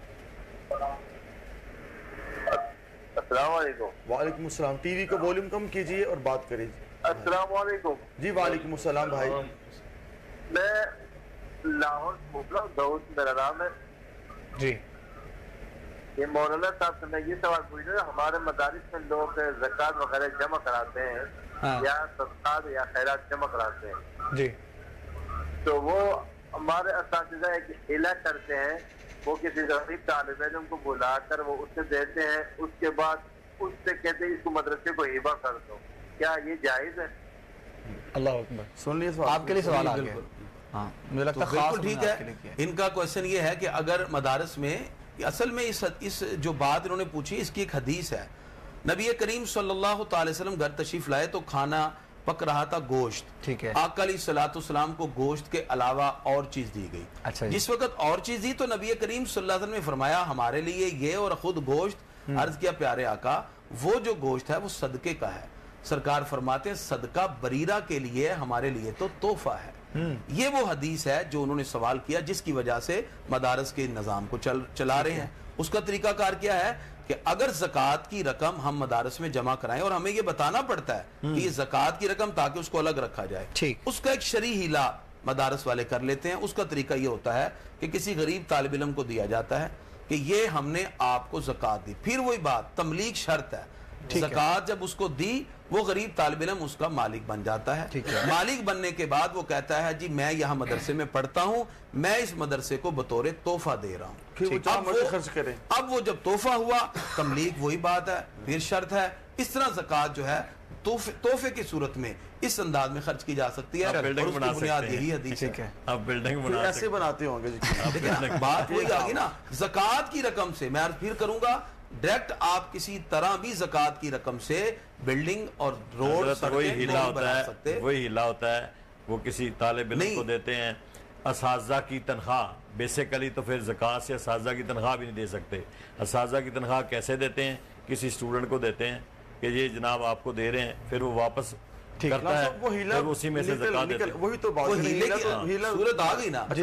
السلام علیکم۔ وعلیکم السلام۔ ٹی وی کو والیوم کم کیجئے اور بات کریں۔ السلام علیکم۔ جی وعلیکم السلام بھائی۔ میں لاہور داؤد میرا نام ہے جی۔ یہ مولانا صاحب سے میں یہ سوال پوچھ رہا ہوں، ہمارے مدارس میں لوگ زکوٰۃ وغیرہ جمع کراتے ہیں یا صدقات یا خیرات جمع کراتے ہیں، جی، تو وہ ہمارے اساتذہ ایک ہیلا کرتے ہیں، وہ کسی غریب طالب علم کو بلا کر وہ اس سے دیتے ہیں، اس کے بعد اس سے کہتے ہیں اس کو مدرسے کو ہبہ کر دو، کیا یہ جائز ہے؟ اللہ اکبر۔ سن لیے آپ کے لیے سوال آ گیا۔ ہاں، مجھے لگتا ہے بالکل ٹھیک ہے۔ ان کا کویشچن یہ ہے کہ اگر مدارس میں، اصل میں اس جو بات انہوں نے پوچھی اس کی ایک حدیث ہے، نبی کریم صلی اللہ تعالی وسلم گھر تشریف لائے تو کھانا پک رہا تھا، گوشت، ٹھیک ہے، آقا علیہ الصلوۃ والسلام کو گوشت کے علاوہ اور چیز دی گئی۔ اچھا، جس وقت اور چیز دی تو نبی کریم صلی اللہ علیہ وسلم نے فرمایا ہمارے لیے یہ اور خود گوشت، عرض کیا پیارے آقا وہ جو گوشت ہے وہ صدقے کا ہے، سرکار فرماتے ہیں صدقہ بریرہ کے لیے، ہمارے لیے تو تحفہ ہے۔ یہ وہ حدیث ہے جو انہوں نے سوال کیا، جس کی وجہ سے مدارس کے نظام کو چلا رہے ہیں۔ اس کا طریقہ کار کیا ہے کہ اگر زکوٰۃ کی رقم ہم مدارس میں جمع کرائیں، اور ہمیں یہ بتانا پڑتا ہے کہ یہ زکوٰۃ کی رقم تاکہ اس کو الگ رکھا جائے، اس کا ایک شرعی ہیلا مدارس والے کر لیتے ہیں۔ اس کا طریقہ یہ ہوتا ہے کہ کسی غریب طالب علم کو دیا جاتا ہے کہ یہ ہم نے آپ کو زکوٰۃ دی، پھر وہی بات تملیغ شرط ہے، زکوٰۃ جب اس کو دی وہ غریب طالب علم اس کا مالک بن جاتا ہے، مالک بننے کے بعد وہ کہتا ہے جی میں یہاں مدرسے میں پڑھتا ہوں، میں اس مدرسے کو بطور تحفہ دے رہا ہوں، خرچ کریں۔ اب وہ جب تحفہ ہوا، تملیغ وہی بات ہے، پھر شرط ہے۔ اس طرح زکوٰۃ جو ہے تحفے کی صورت میں اس انداز میں خرچ کی جا سکتی ہے، اور اس کی بنیاد یہی حدیث ہے۔ اب بلڈنگ بنا ایسے بناتے ہوں گے، بات وہی آ گئی نا، زکوٰۃ کی رقم سے، میں عرض پھر کروں گا، ڈائریکٹ آپ کسی طرح بھی زکوٰۃ کی رقم سے بلڈنگ اور روڈ وہی ہیلا ہوتا ہے، وہی ہیلا ہوتا ہے، وہ کسی طالب علم کو دیتے ہیں اساتذہ کی تنخواہ، بیسیکلی تو پھر زکوٰۃ سے اساتذہ کی تنخواہ بھی نہیں دے سکتے. اساتذہ کی تنخواہ کیسے دیتے ہیں؟ کسی اسٹوڈنٹ کو دیتے ہیں کہ یہ جناب آپ کو دے رہے ہیں، پھر وہ واپس کرتا ہے، پھر اسی میں سے زکوٰۃ دیتے ہیں. وہی تو بات صورت آ گئی نا.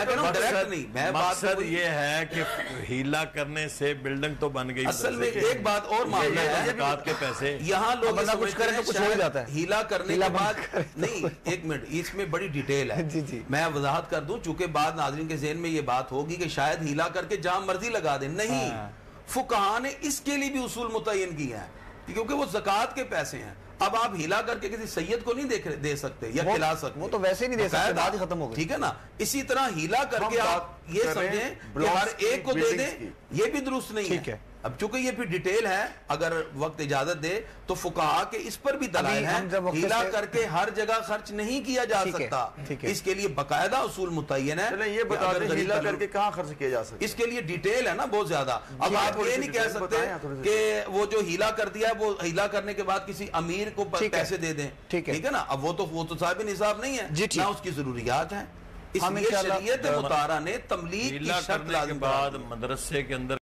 مقصد یہ ہے کہ ہیلا کرنے سے بلڈنگ تو بن گئی. اصل میں ایک بات اور معاملہ ہے، زکوٰۃ کے پیسے یہاں لوگ کچھ کریں تو کچھ ہو جاتا ہے. ہیلا کرنے کے بعد نہیں، ایک منٹ، اس میں بڑی ڈیٹیل ہے. میں وضاحت کر دوں چونکہ بعد ناظرین کے ذہن میں یہ بات ہوگی کہ شاید ہیلا کر کے جہاں مرضی لگا دیں. نہیں، فقہا نے اس کے لیے بھی اصول متعین کیے ہیں کیونکہ وہ زکوٰۃ کے پیسے ہیں. اب آپ ہیلا کر کے کسی سید کو نہیں دے سکتے یا کھلا سکتے، وہ تو ویسے نہیں دے سکتے، بات ہی ختم ہو گئی. ٹھیک ہے نا. اسی طرح ہیلا کر کے آپ یہ سمجھیں کہ ہر ایک کو دے دیں، یہ بھی درست نہیں ہے. اب چونکہ یہ پھر ڈیٹیل ہے، اگر وقت اجازت دے تو فقہا کے اس پر بھی دلائل ہیں. ہیلا کر کے ہر جگہ خرچ نہیں کیا جا سکتا، اس کے لیے باقاعدہ اصول متعین ہے. یہ بتا دیں ہیلا کر کے کہاں خرچ کیا جا سکتا، اس کے لیے ڈیٹیل ہے نا بہت زیادہ. اب آپ یہ نہیں کہہ سکتے کہ وہ جو ہیلا کر دیا وہ ہیلا کرنے کے بعد کسی امیر کو پیسے دے دیں. ٹھیک ہے نا. اب وہ تو صاحب نصاب نہیں ہے نہ اس کی ضروریات ہیں. اس لیے شریعت مطالعہ نے تملیغ کی شرط لازم بعد مدرسے کے اندر